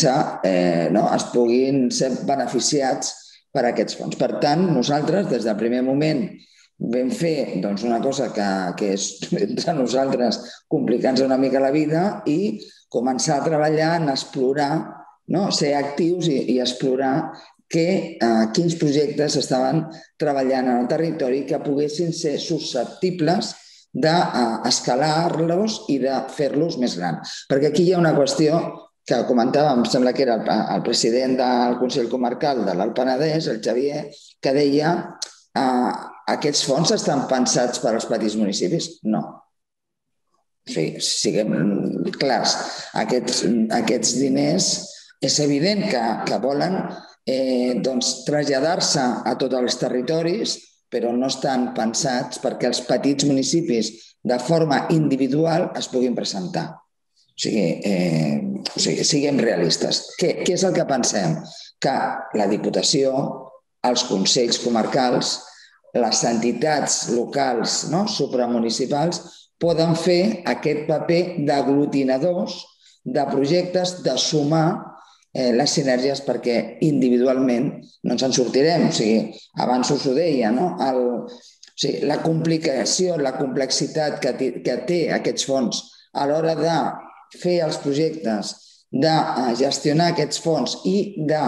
ser beneficiats per aquests fons. Per tant, nosaltres, des del primer moment, vam fer una cosa que és entre nosaltres complicar-nos una mica la vida i començar a treballar en explorar, ser actius i explorar quins projectes estaven treballant en el territori que poguessin ser susceptibles d'escalar-los i de fer-los més grans. Perquè aquí hi ha una qüestió que comentàvem, em sembla que era el president del Consell Comarcal de l'Alt Penedès, el Xavier, que deia aquests fons estan pensats per als petits municipis? No. O sigui, siguem clars, aquests diners és evident que volen traslladar-se a tots els territoris, però no estan pensats perquè els petits municipis de forma individual es puguin presentar. O sigui, siguem realistes. Què és el que pensem? Que la Diputació, els consells comarcals, les entitats locals supramunicipals poden fer aquest paper d'aglutinadors de projectes, de sumar les sinergies perquè individualment no ens en sortirem. O sigui, abans us ho deia, no? La complicació, la complexitat que té aquests fons a l'hora de fer els projectes, de gestionar aquests fons i de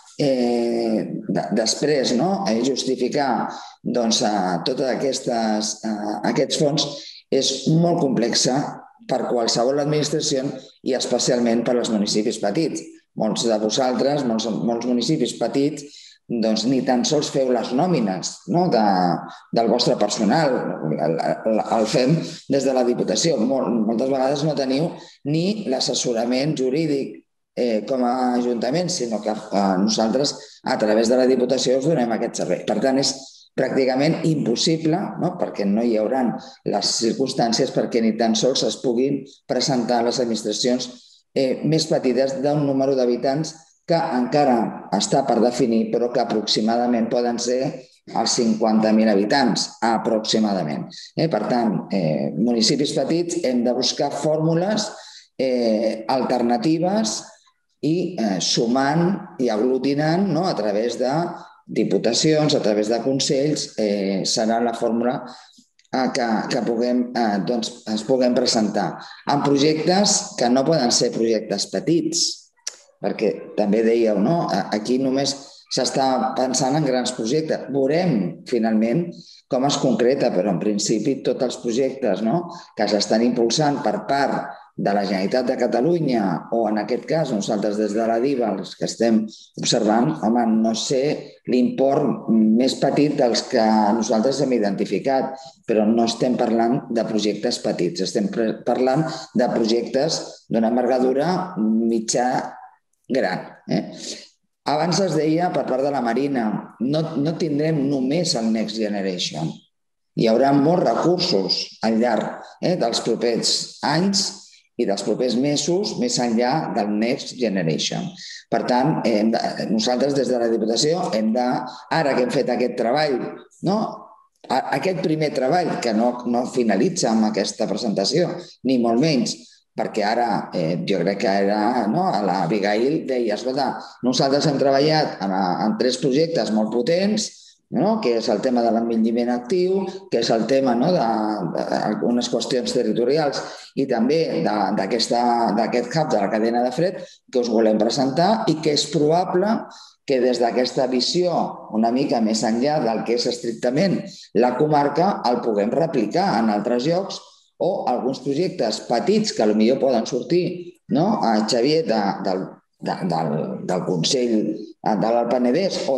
després justificar tots aquests fons és molt complexa per qualsevol administració i especialment per als municipis petits. Molts de vosaltres, molts municipis petits, ni tan sols feu les nòmines del vostre personal. El fem des de la Diputació. Moltes vegades no teniu ni l'assessorament jurídic com a Ajuntament, sinó que nosaltres, a través de la Diputació, us donem aquest servei. Per tant, és pràcticament impossible, perquè no hi haurà les circumstàncies perquè ni tan sols es puguin presentar a les administracions més petites d'un número d'habitants que encara està per definir, però que aproximadament poden ser els 50.000 habitants, aproximadament. Per tant, municipis petits hem de buscar fórmules alternatives i sumant i aglutinant a través de diputacions, a través de consells, serà la fórmula que es puguem presentar. En projectes que no poden ser projectes petits, perquè també dèieu, aquí només s'està pensant en grans projectes. Veurem, finalment, com es concreta, però en principi tots els projectes que s'estan impulsant per part de la Generalitat de Catalunya o, en aquest cas, nosaltres des de la DIVA, els que estem observant, no sé l'import més petit dels que nosaltres hem identificat, però no estem parlant de projectes petits, estem parlant de projectes d'una envergadura mitjà gran. Abans es deia per part de la Marina, no tindrem només el Next Generation. Hi haurà molts recursos al llarg dels propers anys i dels propers mesos més enllà del Next Generation. Per tant, nosaltres des de la Diputació hem de, ara que hem fet aquest treball, aquest primer treball que no finalitza amb aquesta presentació, ni molt menys, perquè ara jo crec que era l'Abigail deia, escolta, nosaltres hem treballat en 3 projectes molt potents, que és el tema de l'envelliment actiu, que és el tema d'algunes qüestions territorials i també d'aquest hub de la cadena de fred que us volem presentar i que és probable que des d'aquesta visió una mica més enllà del que és estrictament la comarca el puguem replicar en altres llocs o alguns projectes petits que potser poden sortir a Xavier del Consell de l'Alt Penedès o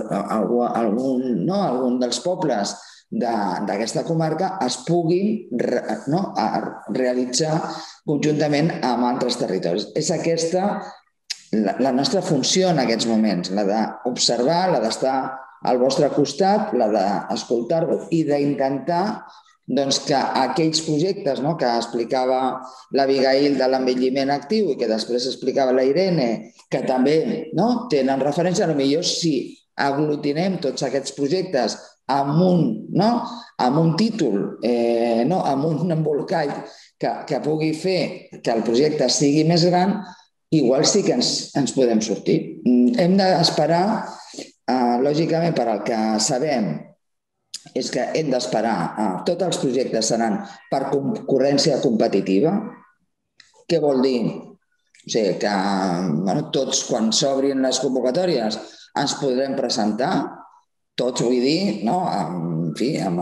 d'algun dels pobles d'aquesta comarca es puguin realitzar conjuntament amb altres territoris. És aquesta la nostra funció en aquests moments, la d'observar, la d'estar al vostre costat, la d'escoltar-vos i d'intentar que aquells projectes que explicava l'Abigail de l'envelliment actiu i que després explicava la Irene, que també tenen referència, potser si aglutinem tots aquests projectes amb un títol, amb un embolcall que pugui fer que el projecte sigui més gran, igual sí que ens podem sortir. Hem d'esperar, lògicament, per al que sabem, és que hem d'esperar. Tots els projectes seran per concurrència competitiva. Què vol dir? O sigui, que tots, quan s'obrin les convocatòries, ens podrem presentar, tots vull dir, amb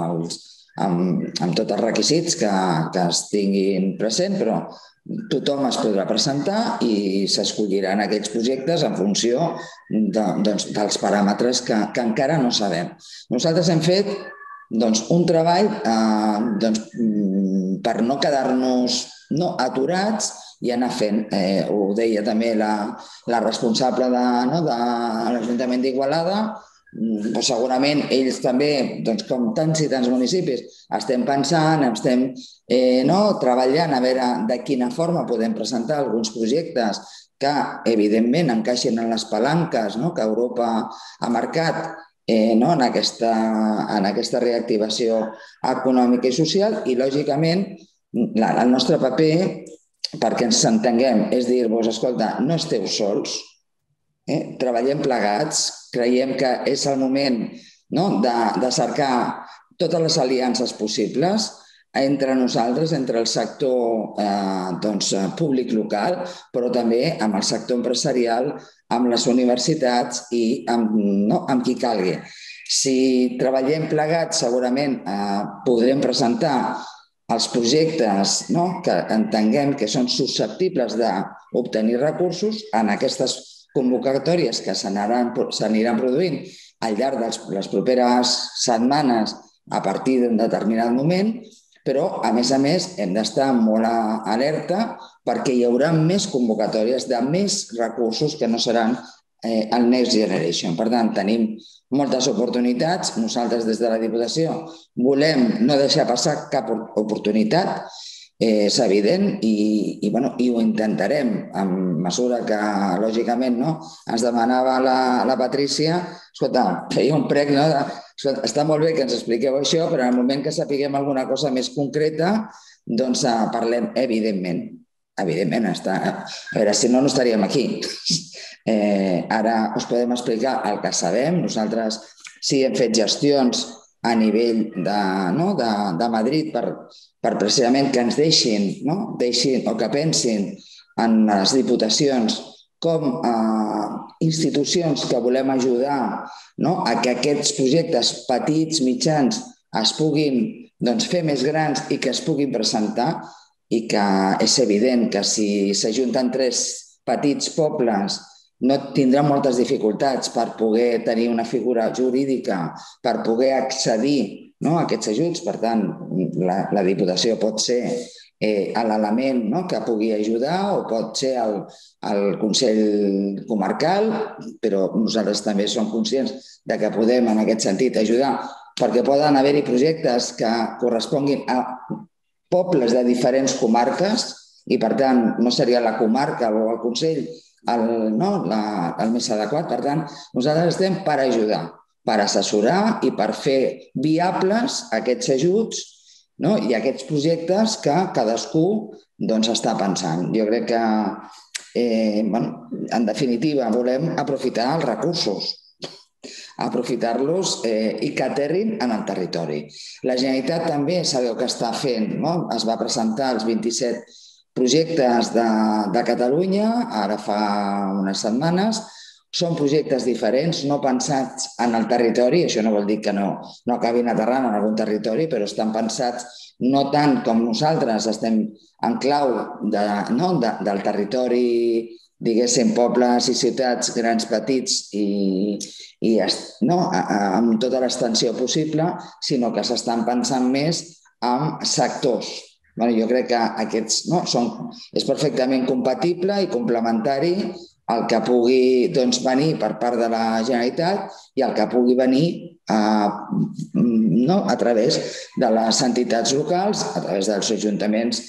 tots els requisits que es tinguin present, però tothom es podrà presentar i s'escolliran aquells projectes en funció dels paràmetres que encara no sabem. Nosaltres hem fet un treball per no quedar-nos aturats i anar fent. Ho deia també la responsable de l'Ajuntament d'Igualada. Segurament ells també, com tants i tants municipis, estem pensant, estem treballant a veure de quina forma podem presentar alguns projectes que, evidentment, encaixin en les palanques que Europa ha marcat en aquesta reactivació econòmica i social i, lògicament, el nostre paper, perquè ens entenguem, és dir-vos, escolta, no esteu sols, treballem plegats, creiem que és el moment de cercar totes les aliances possibles entre nosaltres, entre el sector públic local, però també amb el sector empresarial, amb les universitats i amb qui calgui. Si treballem plegats, segurament podrem presentar els projectes que entenguem que són susceptibles d'obtenir recursos en aquestes convocatòries que s'aniran produint al llarg de les properes setmanes a partir d'un determinat moment, però, a més, hem d'estar molt alerta perquè hi haurà més convocatòries de més recursos que no seran el Next Generation. Per tant, tenim moltes oportunitats. Nosaltres, des de la Diputació, volem no deixar passar cap oportunitat, és evident, i ho intentarem en mesura que, lògicament, ens demanava la Patrícia, escolta, feia un prec, està molt bé que ens expliqueu això, però en el moment que sapiguem alguna cosa més concreta, doncs parlem, evidentment. Evidentment, a veure, si no, no estaríem aquí. Ara us podem explicar el que sabem. Nosaltres sí hem fet gestions a nivell de Madrid per precisament que ens deixin o que pensin en les diputacions com a institucions que volem ajudar a que aquests projectes petits, mitjans, es puguin fer més grans i que es puguin presentar, i que és evident que si s'ajunten 3 petits pobles no tindran moltes dificultats per poder tenir una figura jurídica, per poder accedir a aquests ajuts. Per tant, la Diputació pot ser l'element que pugui ajudar, o pot ser el Consell Comarcal, però nosaltres també som conscients que podem en aquest sentit ajudar, perquè poden haver-hi projectes que corresponguin a pobles de diferents comarques i, per tant, no seria la comarca o el Consell el més adequat. Per tant, nosaltres estem per ajudar, per assessorar i per fer viables aquests ajuts i aquests projectes que cadascú està pensant. Jo crec que, en definitiva, volem aprofitar els recursos, aprofitar-los i que aterrin en el territori. La Generalitat també sabeu que està fent, es va presentar els 27 projectes de Catalunya, ara fa unes setmanes. Són projectes diferents, no pensats en el territori, això no vol dir que no acabin aterrant en algun territori, però estan pensats no tant com nosaltres estem en clau del territori, diguéssim, pobles i ciutats grans, petits i amb tota l'extensió possible, sinó que s'estan pensant més en sectors. Jo crec que aquests és perfectament compatible i complementari el que pugui venir per part de la Generalitat i el que pugui venir a través de les entitats locals, a través dels ajuntaments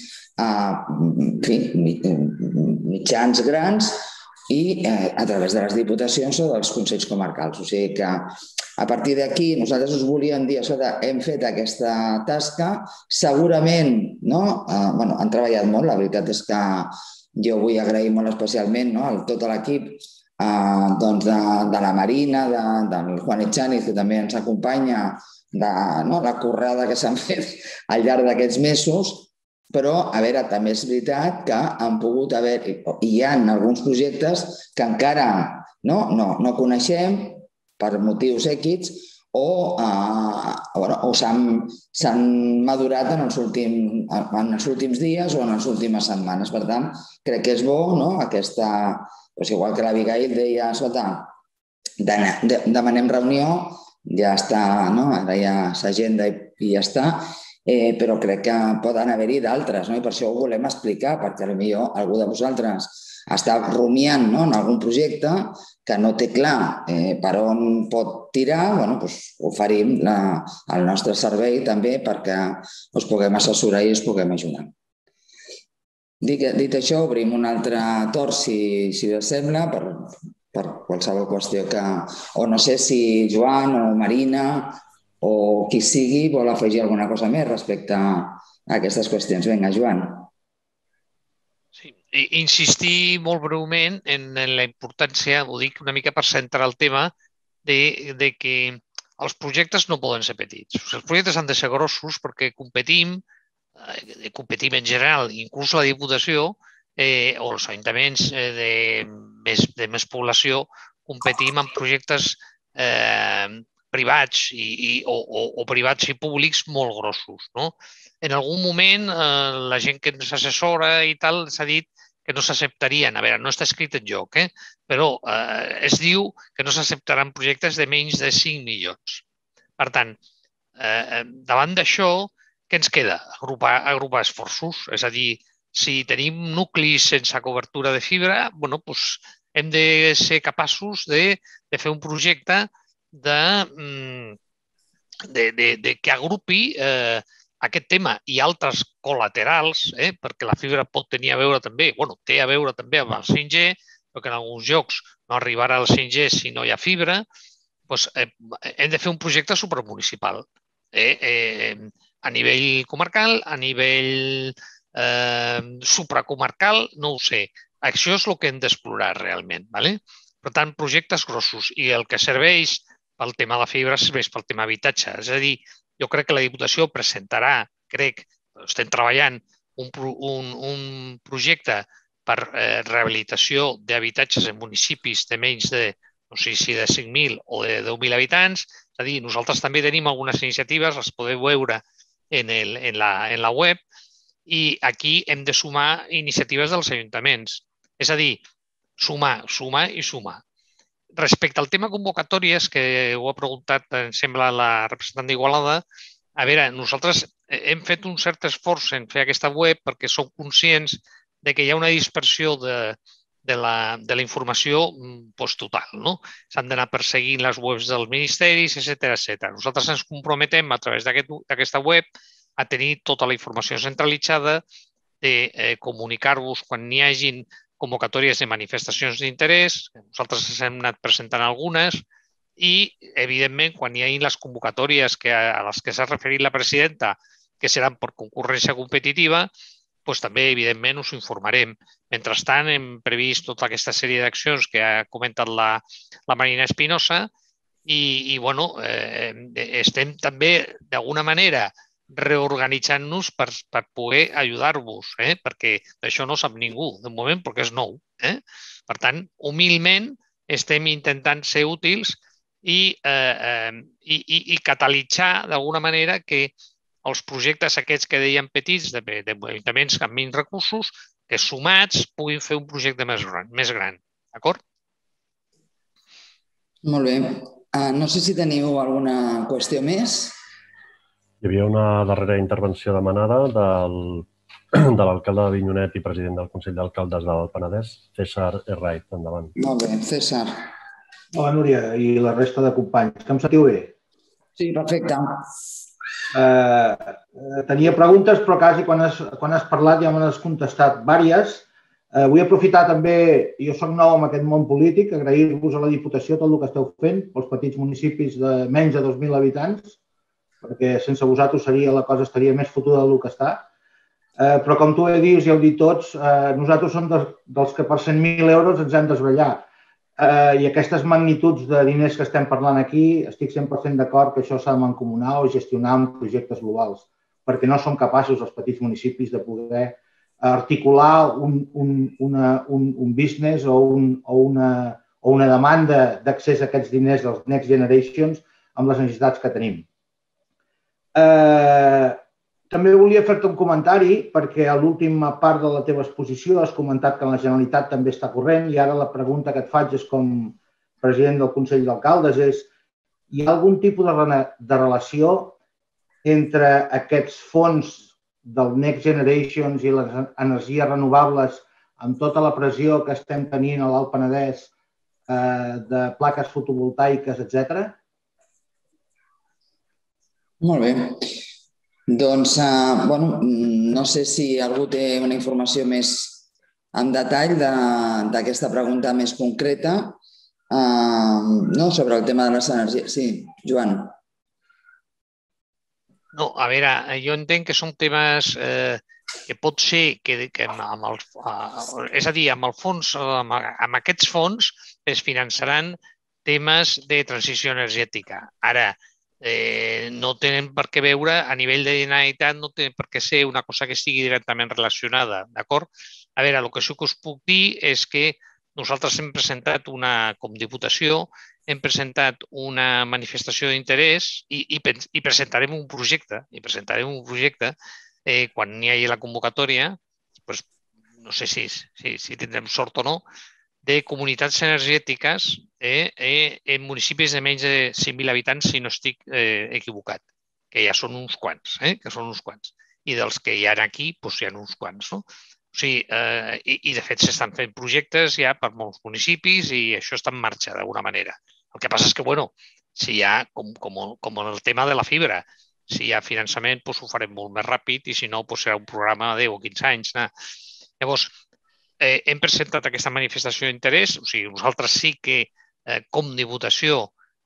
mitjans, grans, i a través de les diputacions o dels consells comarcals. O sigui que a partir d'aquí nosaltres us volíem dir que hem fet aquesta tasca. Segurament han treballat molt, la veritat és que jo vull agrair molt especialment a tot l'equip de la Marina, del Juan Echaniz, que també ens acompanya, de la currada que s'han fet al llarg d'aquests mesos, però, a veure, també és veritat que han pogut haver, hi ha alguns projectes que encara no coneixem per motius èquids o s'han madurat en els últims dies o en les últimes setmanes. Per tant, crec que és bo aquesta, igual que l'Abigail deia, escolta, demanem reunió, ja està, ara ja s'agenda i ja està, però crec que poden haver-hi d'altres, i per això ho volem explicar, perquè potser algú de vosaltres està rumiant en algun projecte que no té clar per on pot tirar, oferim el nostre servei també perquè us puguem assessorar i us puguem ajudar. Dit això, obrim un altre torn, si us sembla, per qualsevol qüestió que... O no sé si Joan o Marina o qui sigui vol afegir alguna cosa més respecte a aquestes qüestions. Vinga, Joan. Sí, insistir molt breument en la importància, ho dic una mica per centrar el tema, de que els projectes no poden ser petits. Els projectes han de ser grossos perquè competim en general, inclús la Diputació o els ajuntaments de més població, competim en projectes privats o privats i públics molt grossos. En algun moment, la gent que ens assessora i tal s'ha dit que no s'acceptarien. A veure, no està escrit enlloc, però es diu que no s'acceptaran projectes de menys de 5 milions. Per tant, davant d'això, què ens queda? Agrupar esforços. És a dir, si tenim nuclis sense cobertura de fibra, hem de ser capaços de fer un projecte que agrupi aquest tema i altres col·laterals, perquè la fibra pot tenir a veure també, té a veure també amb el 5G, però que en alguns llocs no arribarà al 5G si no hi ha fibra, hem de fer un projecte supramunicipal a nivell comarcal, a nivell supracomarcal, no ho sé. Això és el que hem d'explorar realment. Per tant, projectes grossos. I el que serveix pel tema de la fibra serveix pel tema d'habitatge. És a dir, jo crec que la Diputació presentarà, estem treballant un projecte per rehabilitació d'habitatges en municipis de menys de, no sé si de 5.000 o de 10.000 habitants. És a dir, nosaltres també tenim algunes iniciatives, les podeu veure en la web, i aquí hem de sumar iniciatives dels ajuntaments. És a dir, sumar i sumar. Respecte al tema convocatòries, que ho ha preguntat, em sembla, la representant d'Igualada, a veure, nosaltres hem fet un cert esforç en fer aquesta web perquè som conscients que hi ha una dispersió de la informació total. S'han d'anar perseguint les webs dels ministeris, etc. Nosaltres ens comprometem a través d'aquesta web a tenir tota la informació centralitzada, de comunicar-vos quan n'hi hagin convocatòries de manifestacions d'interès, nosaltres ens hem anat presentant algunes, i, evidentment, quan hi hagi les convocatòries a les que s'ha referit la presidenta, que seran per concurrència competitiva, doncs també, evidentment, us informarem. Mentrestant, hem previst tota aquesta sèrie d'accions que ha comentat la Marina Espinosa i, estem també, d'alguna manera, reorganitzant-nos per poder ajudar-vos, perquè d'això no sap ningú, de moment, perquè és nou. Per tant, humilment, estem intentant ser útils i catalitzar d'alguna manera que els projectes aquests que deien petits, d'ajuntaments amb menys recursos, que sumats puguin fer un projecte més gran. D'acord? Molt bé. No sé si teniu alguna qüestió més. Hi havia una darrera intervenció demanada de l'alcalde de Avinyonet i president del Consell d'Alcaldes del Penedès, César Herraiz. Endavant. Molt bé, César. Hola, Núria, i la resta de companys. Que em sentiu bé? Sí, perfecte. Tenia preguntes, però quasi quan has parlat ja me n'has contestat diverses. Vull aprofitar també, jo soc nou en aquest món polític, agrair-vos a la Diputació tot el que esteu fent pels petits municipis de menys de 2.000 habitants, perquè sense vosaltres la cosa estaria més fotuda del que està. Però com tu dius i heu dit tots, nosaltres som dels que per 100.000 euros ens hem d'esbrallar. I aquestes magnituds de diners que estem parlant aquí, estic 100% d'acord que això s'ha de mancomunar o gestionar amb projectes globals, perquè no som capaços els petits municipis de poder articular un business o una demanda d'accés a aquests diners dels Next Generations amb les necessitats que tenim. També volia fer-te un comentari perquè a l'última part de la teva exposició has comentat que la Generalitat també està corrent i ara la pregunta que et faig és com president del Consell d'Alcaldes és hi ha algun tipus de relació entre aquests fons del Next Generations i les energies renovables amb tota la pressió que estem tenint a l'Alt Penedès de plaques fotovoltaiques, etc.? Molt bé. Doncs, no sé si algú té una informació més en detall d'aquesta pregunta més concreta sobre el tema de les energies. Sí, Joan. No, a veure, jo entenc que són temes que pot ser que amb el, és a dir, amb el fons, amb aquests fons es finançaran temes de transició energètica. Ara, no tenen per què veure, a nivell de Generalitat, no tenen per què ser una cosa que estigui directament relacionada, d'acord? A veure, el que sí que us puc dir és que nosaltres hem presentat com Diputació, hem presentat una manifestació d'interès i presentarem un projecte. Quan hi hagi la convocatòria, doncs, no sé si tindrem sort o no, de comunitats energètiques en municipis de menys de 5.000 habitants, si no estic equivocat, que ja són uns quants, I dels que hi ha aquí, doncs hi ha uns quants, no? O sigui, i de fet s'estan fent projectes ja per molts municipis i això està en marxa d'alguna manera. El que passa és que, si hi ha, com en el tema de la fibra, si hi ha finançament, doncs ho farem molt més ràpid i si no, doncs serà un programa de 10 o 15 anys. Llavors, hem presentat aquesta manifestació d'interès, o sigui, nosaltres sí que, com Diputació,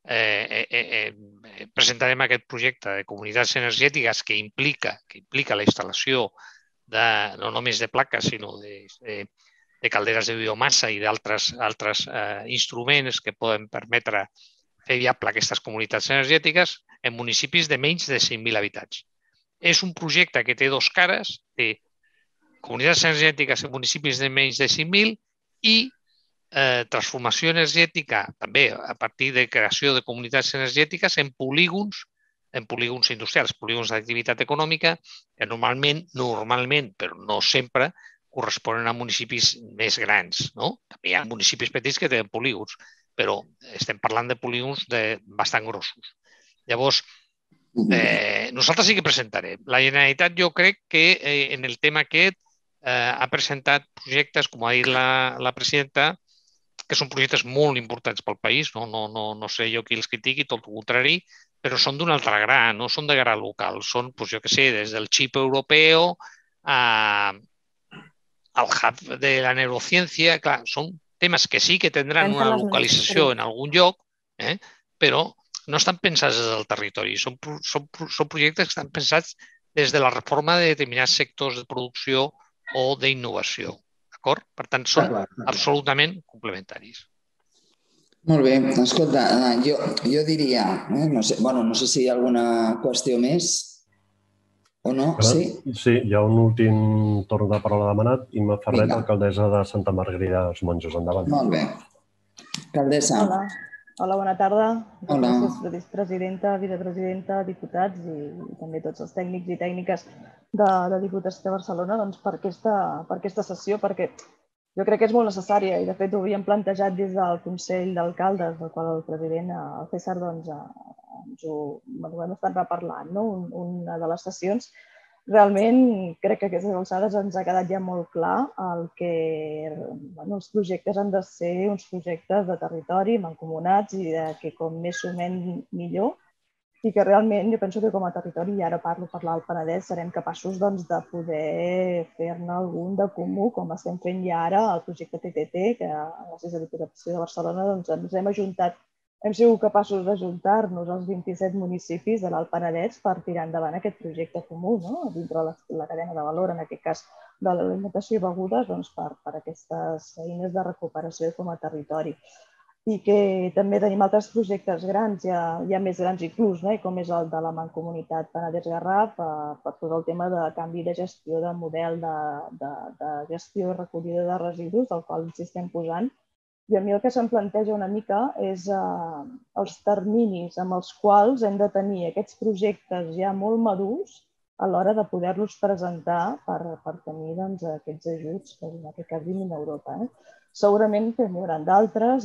presentarem aquest projecte de comunitats energètiques que implica la instal·lació no només de plaques, sinó de calderes de biomassa i d'altres instruments que poden permetre fer viable aquestes comunitats energètiques en municipis de menys de 5.000 habitants. És un projecte que té dos cares, té comunitats energètiques en municipis de menys de 5.000 i transformació energètica també a partir de creació de comunitats energètiques en polígons industrials, polígons d'activitat econòmica, que normalment, però no sempre, corresponen a municipis més grans. També hi ha municipis petits que tenen polígons, però estem parlant de polígons bastant grossos. Llavors, nosaltres sí que presentarem. La Generalitat jo crec que en el tema aquest ha presentat projectes, com ha dit la presidenta, que són projectes molt importants pel país, no sé jo qui els critiqui, tot el contrari, però són d'un altre gra, no són de gra local, són, jo què sé, des del xip europeu al hub de la neurociència, clar, són temes que sí que tindran una localització en algun lloc, però no estan pensats des del territori, són projectes que estan pensats des de la reforma de determinats sectors de producció o d'innovació. D'acord? Per tant, són absolutament complementaris. Molt bé. Escolta, jo diria, no sé si hi ha alguna qüestió més o no. Sí? Sí, hi ha un últim torn de paraula demanat. Imma Ferret, alcaldessa de Santa Margarida dels Monjos. Endavant. Molt bé. Alcaldessa. Hola, bona tarda. Hola. Gràcies, presidenta, vicepresidenta, diputats i també tots els tècnics i tècniques de la Diputació de Barcelona per aquesta sessió, perquè jo crec que és molt necessària i, de fet, ho havíem plantejat des del Consell d'Alcaldes, del qual el president, el César, ens ho hem estat reparlant, una de les sessions. Realment, crec que a aquestes alçades ens ha quedat ja molt clar que els projectes han de ser uns projectes de territori, mancomunats i que com més sumem millor i que realment jo penso que com a territori, i ara parlo per l'Alt Penedès, serem capaços de poder fer-ne algun de comú, com estem fent ja ara el projecte TTT, que gràcies a la Diputació de Barcelona ens hem ajuntat. Hem sigut capaços d'ajuntar-nos als 27 municipis de l'Alt Penedès per tirar endavant aquest projecte comú, dintre la cadena de valor, en aquest cas de l'alimentació i begudes, per aquestes eines de recuperació com a territori. I que també tenim altres projectes grans, ja més grans inclús, com és el de la Mancomunitat Penedès-Garraf, per tot el tema de canvi de gestió, de model de gestió i recollida de residus, del qual ens estem posant. I a mi el que se'm planteja una mica és els terminis amb els quals hem de tenir aquests projectes ja molt madurs a l'hora de poder-los presentar per tenir aquests ajuts que en aquest cas vinguin d'Europa. Segurament que n'hi haurà d'altres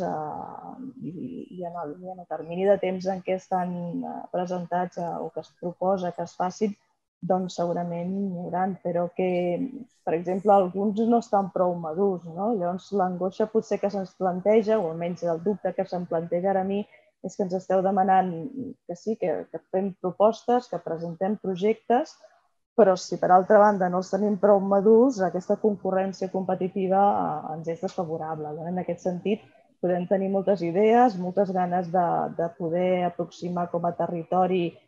i en el termini de temps en què estan presentats o que es proposa que es facin, doncs segurament n'hi haurà, però que, per exemple, alguns no estan prou madurs. Llavors, l'angoixa potser que se'ns planteja, o almenys el dubte que se'm planteja ara a mi, és que ens esteu demanant que sí, que fem propostes, que presentem projectes, però si per altra banda no els tenim prou madurs, aquesta concurrència competitiva ens és desfavorable. En aquest sentit, podem tenir moltes idees, moltes ganes de poder aproximar com a territori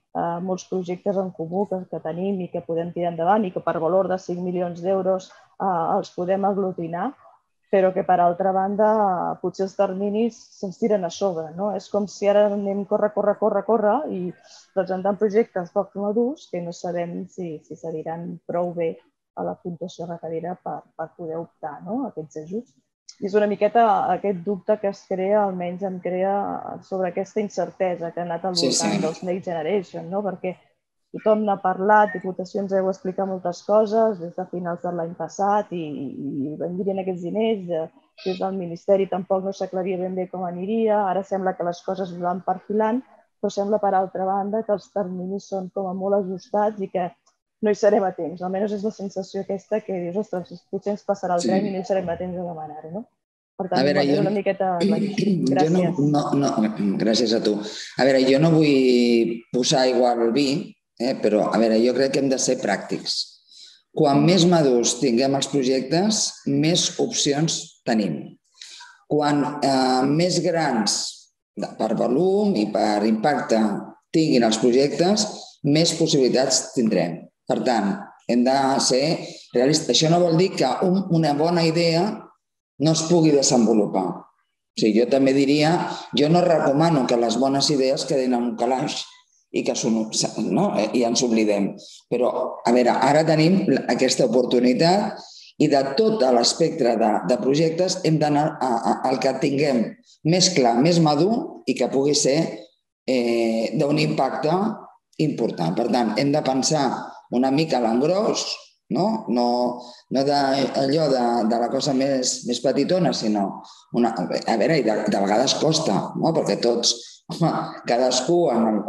molts projectes en comú que tenim i que podem tirar endavant i que per valor de 5 milions d'euros els podem aglutinar, però que, per altra banda, potser els terminis se'ns tiren a sobre. És com si ara anem corre i presentant projectes poc madurs que no sabem si serviran prou bé a la puntuació requerida per poder optar a aquests ajuts. I és una miqueta aquest dubte que es crea, almenys em crea, sobre aquesta incertesa que ha anat al voltant dels Next Generation, perquè tothom n'ha parlat, Diputacions heu explicat moltes coses des de finals de l'any passat i van dient aquests diners, des del Ministeri tampoc no s'aclaria ben bé com aniria, ara sembla que les coses van perfilant, però sembla, per altra banda, que els terminis són com a molt ajustats i que no hi serem a temps. Almenys és la sensació aquesta que dius, ostres, potser ens passarà el tren i no hi serem a temps de demanar-ho, no? Per tant, és una miqueta... Gràcies. Gràcies a tu. A veure, jo no vull posar aigua al vi, però, a veure, jo crec que hem de ser pràctics. Quan més madurs tinguem els projectes, més opcions tenim. Quan més grans, per volum i per impacte, tinguin els projectes, més possibilitats tindrem. Per tant, hem de ser realistes. Això no vol dir que una bona idea no es pugui desenvolupar. O sigui, jo també diria, jo no recomano que les bones idees quedin en un calaix i ens oblidem. Però, a veure, ara tenim aquesta oportunitat i de tot l'espectre de projectes hem d'anar al que tinguem més clar, més madur i que pugui ser d'un impacte important. Per tant, hem de pensar una mica a l'engròs, no d'allò de la cosa més petitona, sinó... A veure, i de vegades costa, perquè tots, cadascú en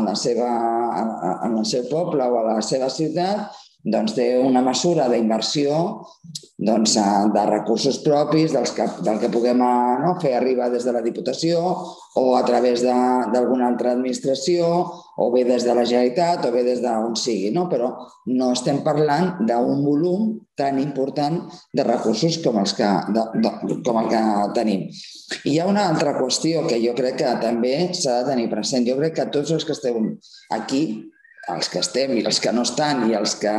el seu poble o a la seva ciutat té una mesura d'inversió de recursos propis, del que puguem fer arribar des de la Diputació o a través d'alguna altra administració o bé des de la Generalitat o bé des d'on sigui. Però no estem parlant d'un volum tan important de recursos com el que tenim. I hi ha una altra qüestió que jo crec que també s'ha de tenir present. Jo crec que tots els que esteu aquí, els que estem i els que no estan i els que...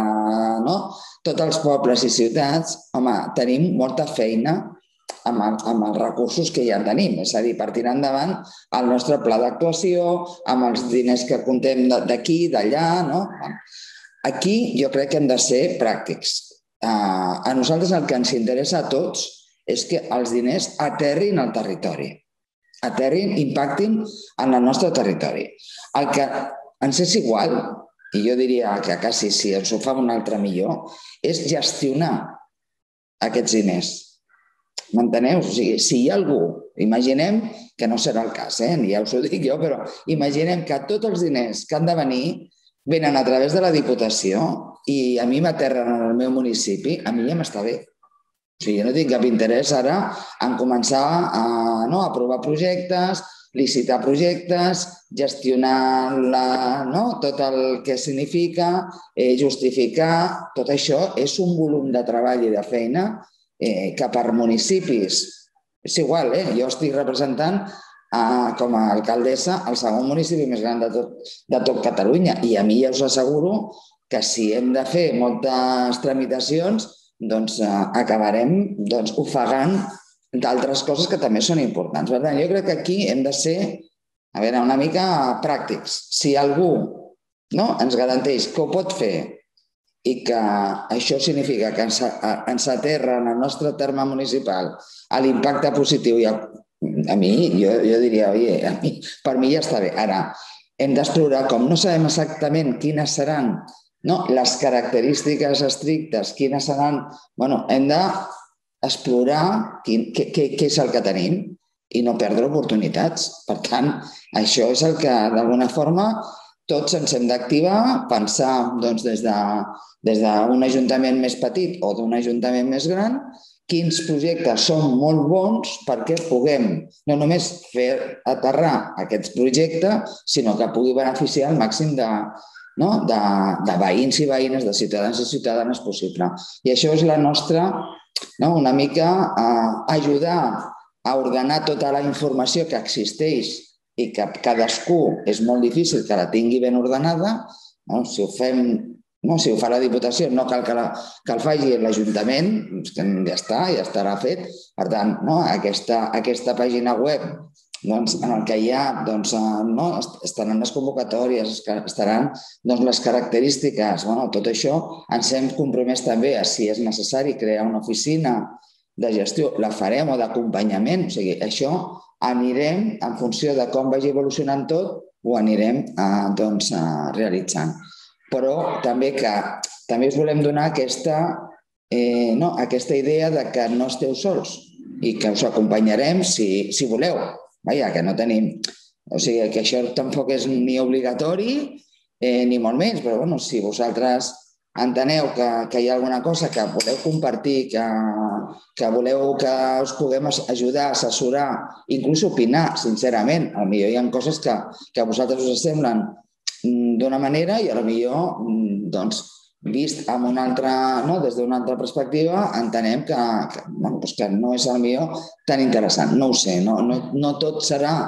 Tots els pobles i ciutats, home, tenim molta feina amb els recursos que ja tenim. És a dir, per tirar endavant el nostre pla d'actuació, amb els diners que comptem d'aquí, d'allà. Aquí jo crec que hem de ser pràctics. A nosaltres el que ens interessa a tots és que els diners aterrin al territori. Aterrin, impactin en el nostre territori. El que ens és igual, i jo diria que quasi si ens ho fa un altre millor, és gestionar aquests diners. M'enteneu? O sigui, si hi ha algú, imaginem que no serà el cas, ni ja us ho dic jo, però imaginem que tots els diners que han de venir venen a través de la Diputació i a mi m'aterren en el meu municipi, a mi ja m'està bé. O sigui, jo no tinc cap interès ara en començar a aprovar projectes, licitar projectes, gestionar tot el que significa, justificar... Tot això és un volum de treball i de feina que per municipis... És igual, jo estic representant com a alcaldessa el segon municipi més gran de tot Catalunya i a mi ja us asseguro que si hem de fer moltes tramitacions doncs acabarem ofegant d'altres coses que també són importants. Per tant, jo crec que aquí hem de ser una mica pràctics. Si algú ens garanteix que ho pot fer i que això significa que ens aterra en el nostre terme municipal a l'impacte positiu, a mi, jo diria, per mi ja està bé. Ara, hem d'explorar, com no sabem exactament quines seran les característiques estrictes, quines seran... Hem de explorar què és el que tenim i no perdre oportunitats. Per tant, això és el que, d'alguna forma, tots ens hem d'activar, pensar des d'un ajuntament més petit o d'un ajuntament més gran, quins projectes són molt bons perquè puguem no només fer aterrar aquests projectes, sinó que pugui beneficiar el màxim de veïns i veïnes, de ciutadans i ciutadanes possible. I això és la nostra... una mica ajudar a ordenar tota la informació que existeix i que cadascú és molt difícil que la tingui ben ordenada, si ho fa la Diputació, no cal que el faci l'Ajuntament, ja estarà fet. Per tant, aquesta pàgina web en què hi ha, estaran les convocatòries, estaran les característiques, tot això ens hem compromès també a, si és necessari, crear una oficina de gestió, la farem, o d'acompanyament, o sigui, això anirem, en funció de com vagi evolucionant tot, ho anirem realitzant. Però també us volem donar aquesta idea de que no esteu sols i que us acompanyarem si voleu. Vaja, que no tenim... O sigui, que això tampoc és ni obligatori ni molt menys, però si vosaltres enteneu que hi ha alguna cosa que voleu compartir, que voleu que us puguem ajudar, assessorar, inclús opinar, sincerament. Potser hi ha coses que a vosaltres us semblen d'una manera i potser, vist des d'una altra perspectiva, entenem que no és potser tan interessant. No ho sé, no tot serà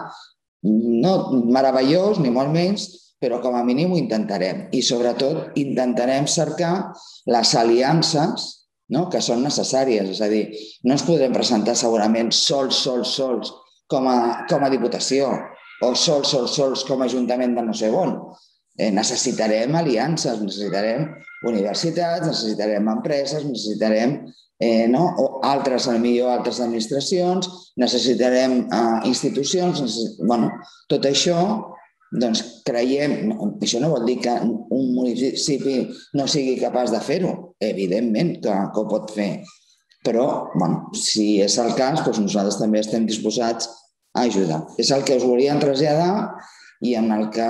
meravellós, ni molt menys, però com a mínim ho intentarem. I sobretot intentarem cercar les aliances que són necessàries. És a dir, no ens podrem presentar segurament sols com a Diputació o sols com a Ajuntament de no sé on. Necessitarem aliances, necessitarem universitats, necessitarem empreses, necessitarem altres administracions, necessitarem institucions. Tot això, creiem, això no vol dir que un municipi no sigui capaç de fer-ho. Evidentment que ho pot fer. Però, si és el cas, nosaltres també estem disposats a ajudar. És el que us volíem traslladar i en el que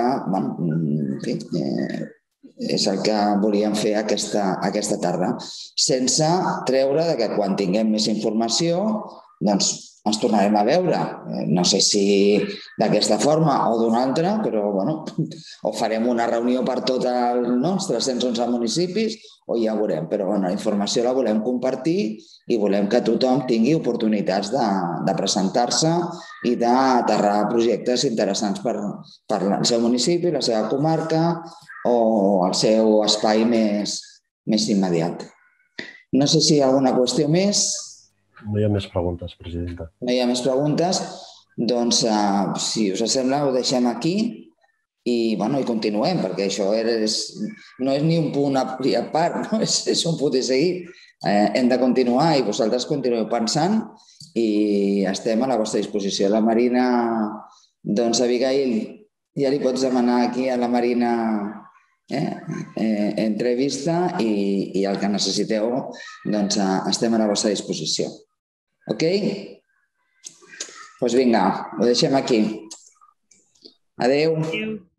és el que volíem fer aquesta tarda, sense treure que quan tinguem més informació ens tornarem a veure. No sé si d'aquesta forma o d'una altra, però o farem una reunió per tots els 311 municipis o ja ho veurem. Però la informació la volem compartir i volem que tothom tingui oportunitats de presentar-se i d'aterrar projectes interessants per al seu municipi, la seva comarca o el seu espai més immediat. No sé si hi ha alguna qüestió més. No hi ha més preguntes, presidenta. No hi ha més preguntes? Doncs, si us sembla, ho deixem aquí i continuem, perquè això no és ni un punt a part, és un punt de seguit. Hem de continuar i vosaltres continueu pensant i estem a la vostra disposició. La Marina, Abigail, ja li pots demanar aquí a la Marina entrevista i el que necessiteu, estem a la vostra disposició. Ok? Doncs vinga, ho deixem aquí. Adéu.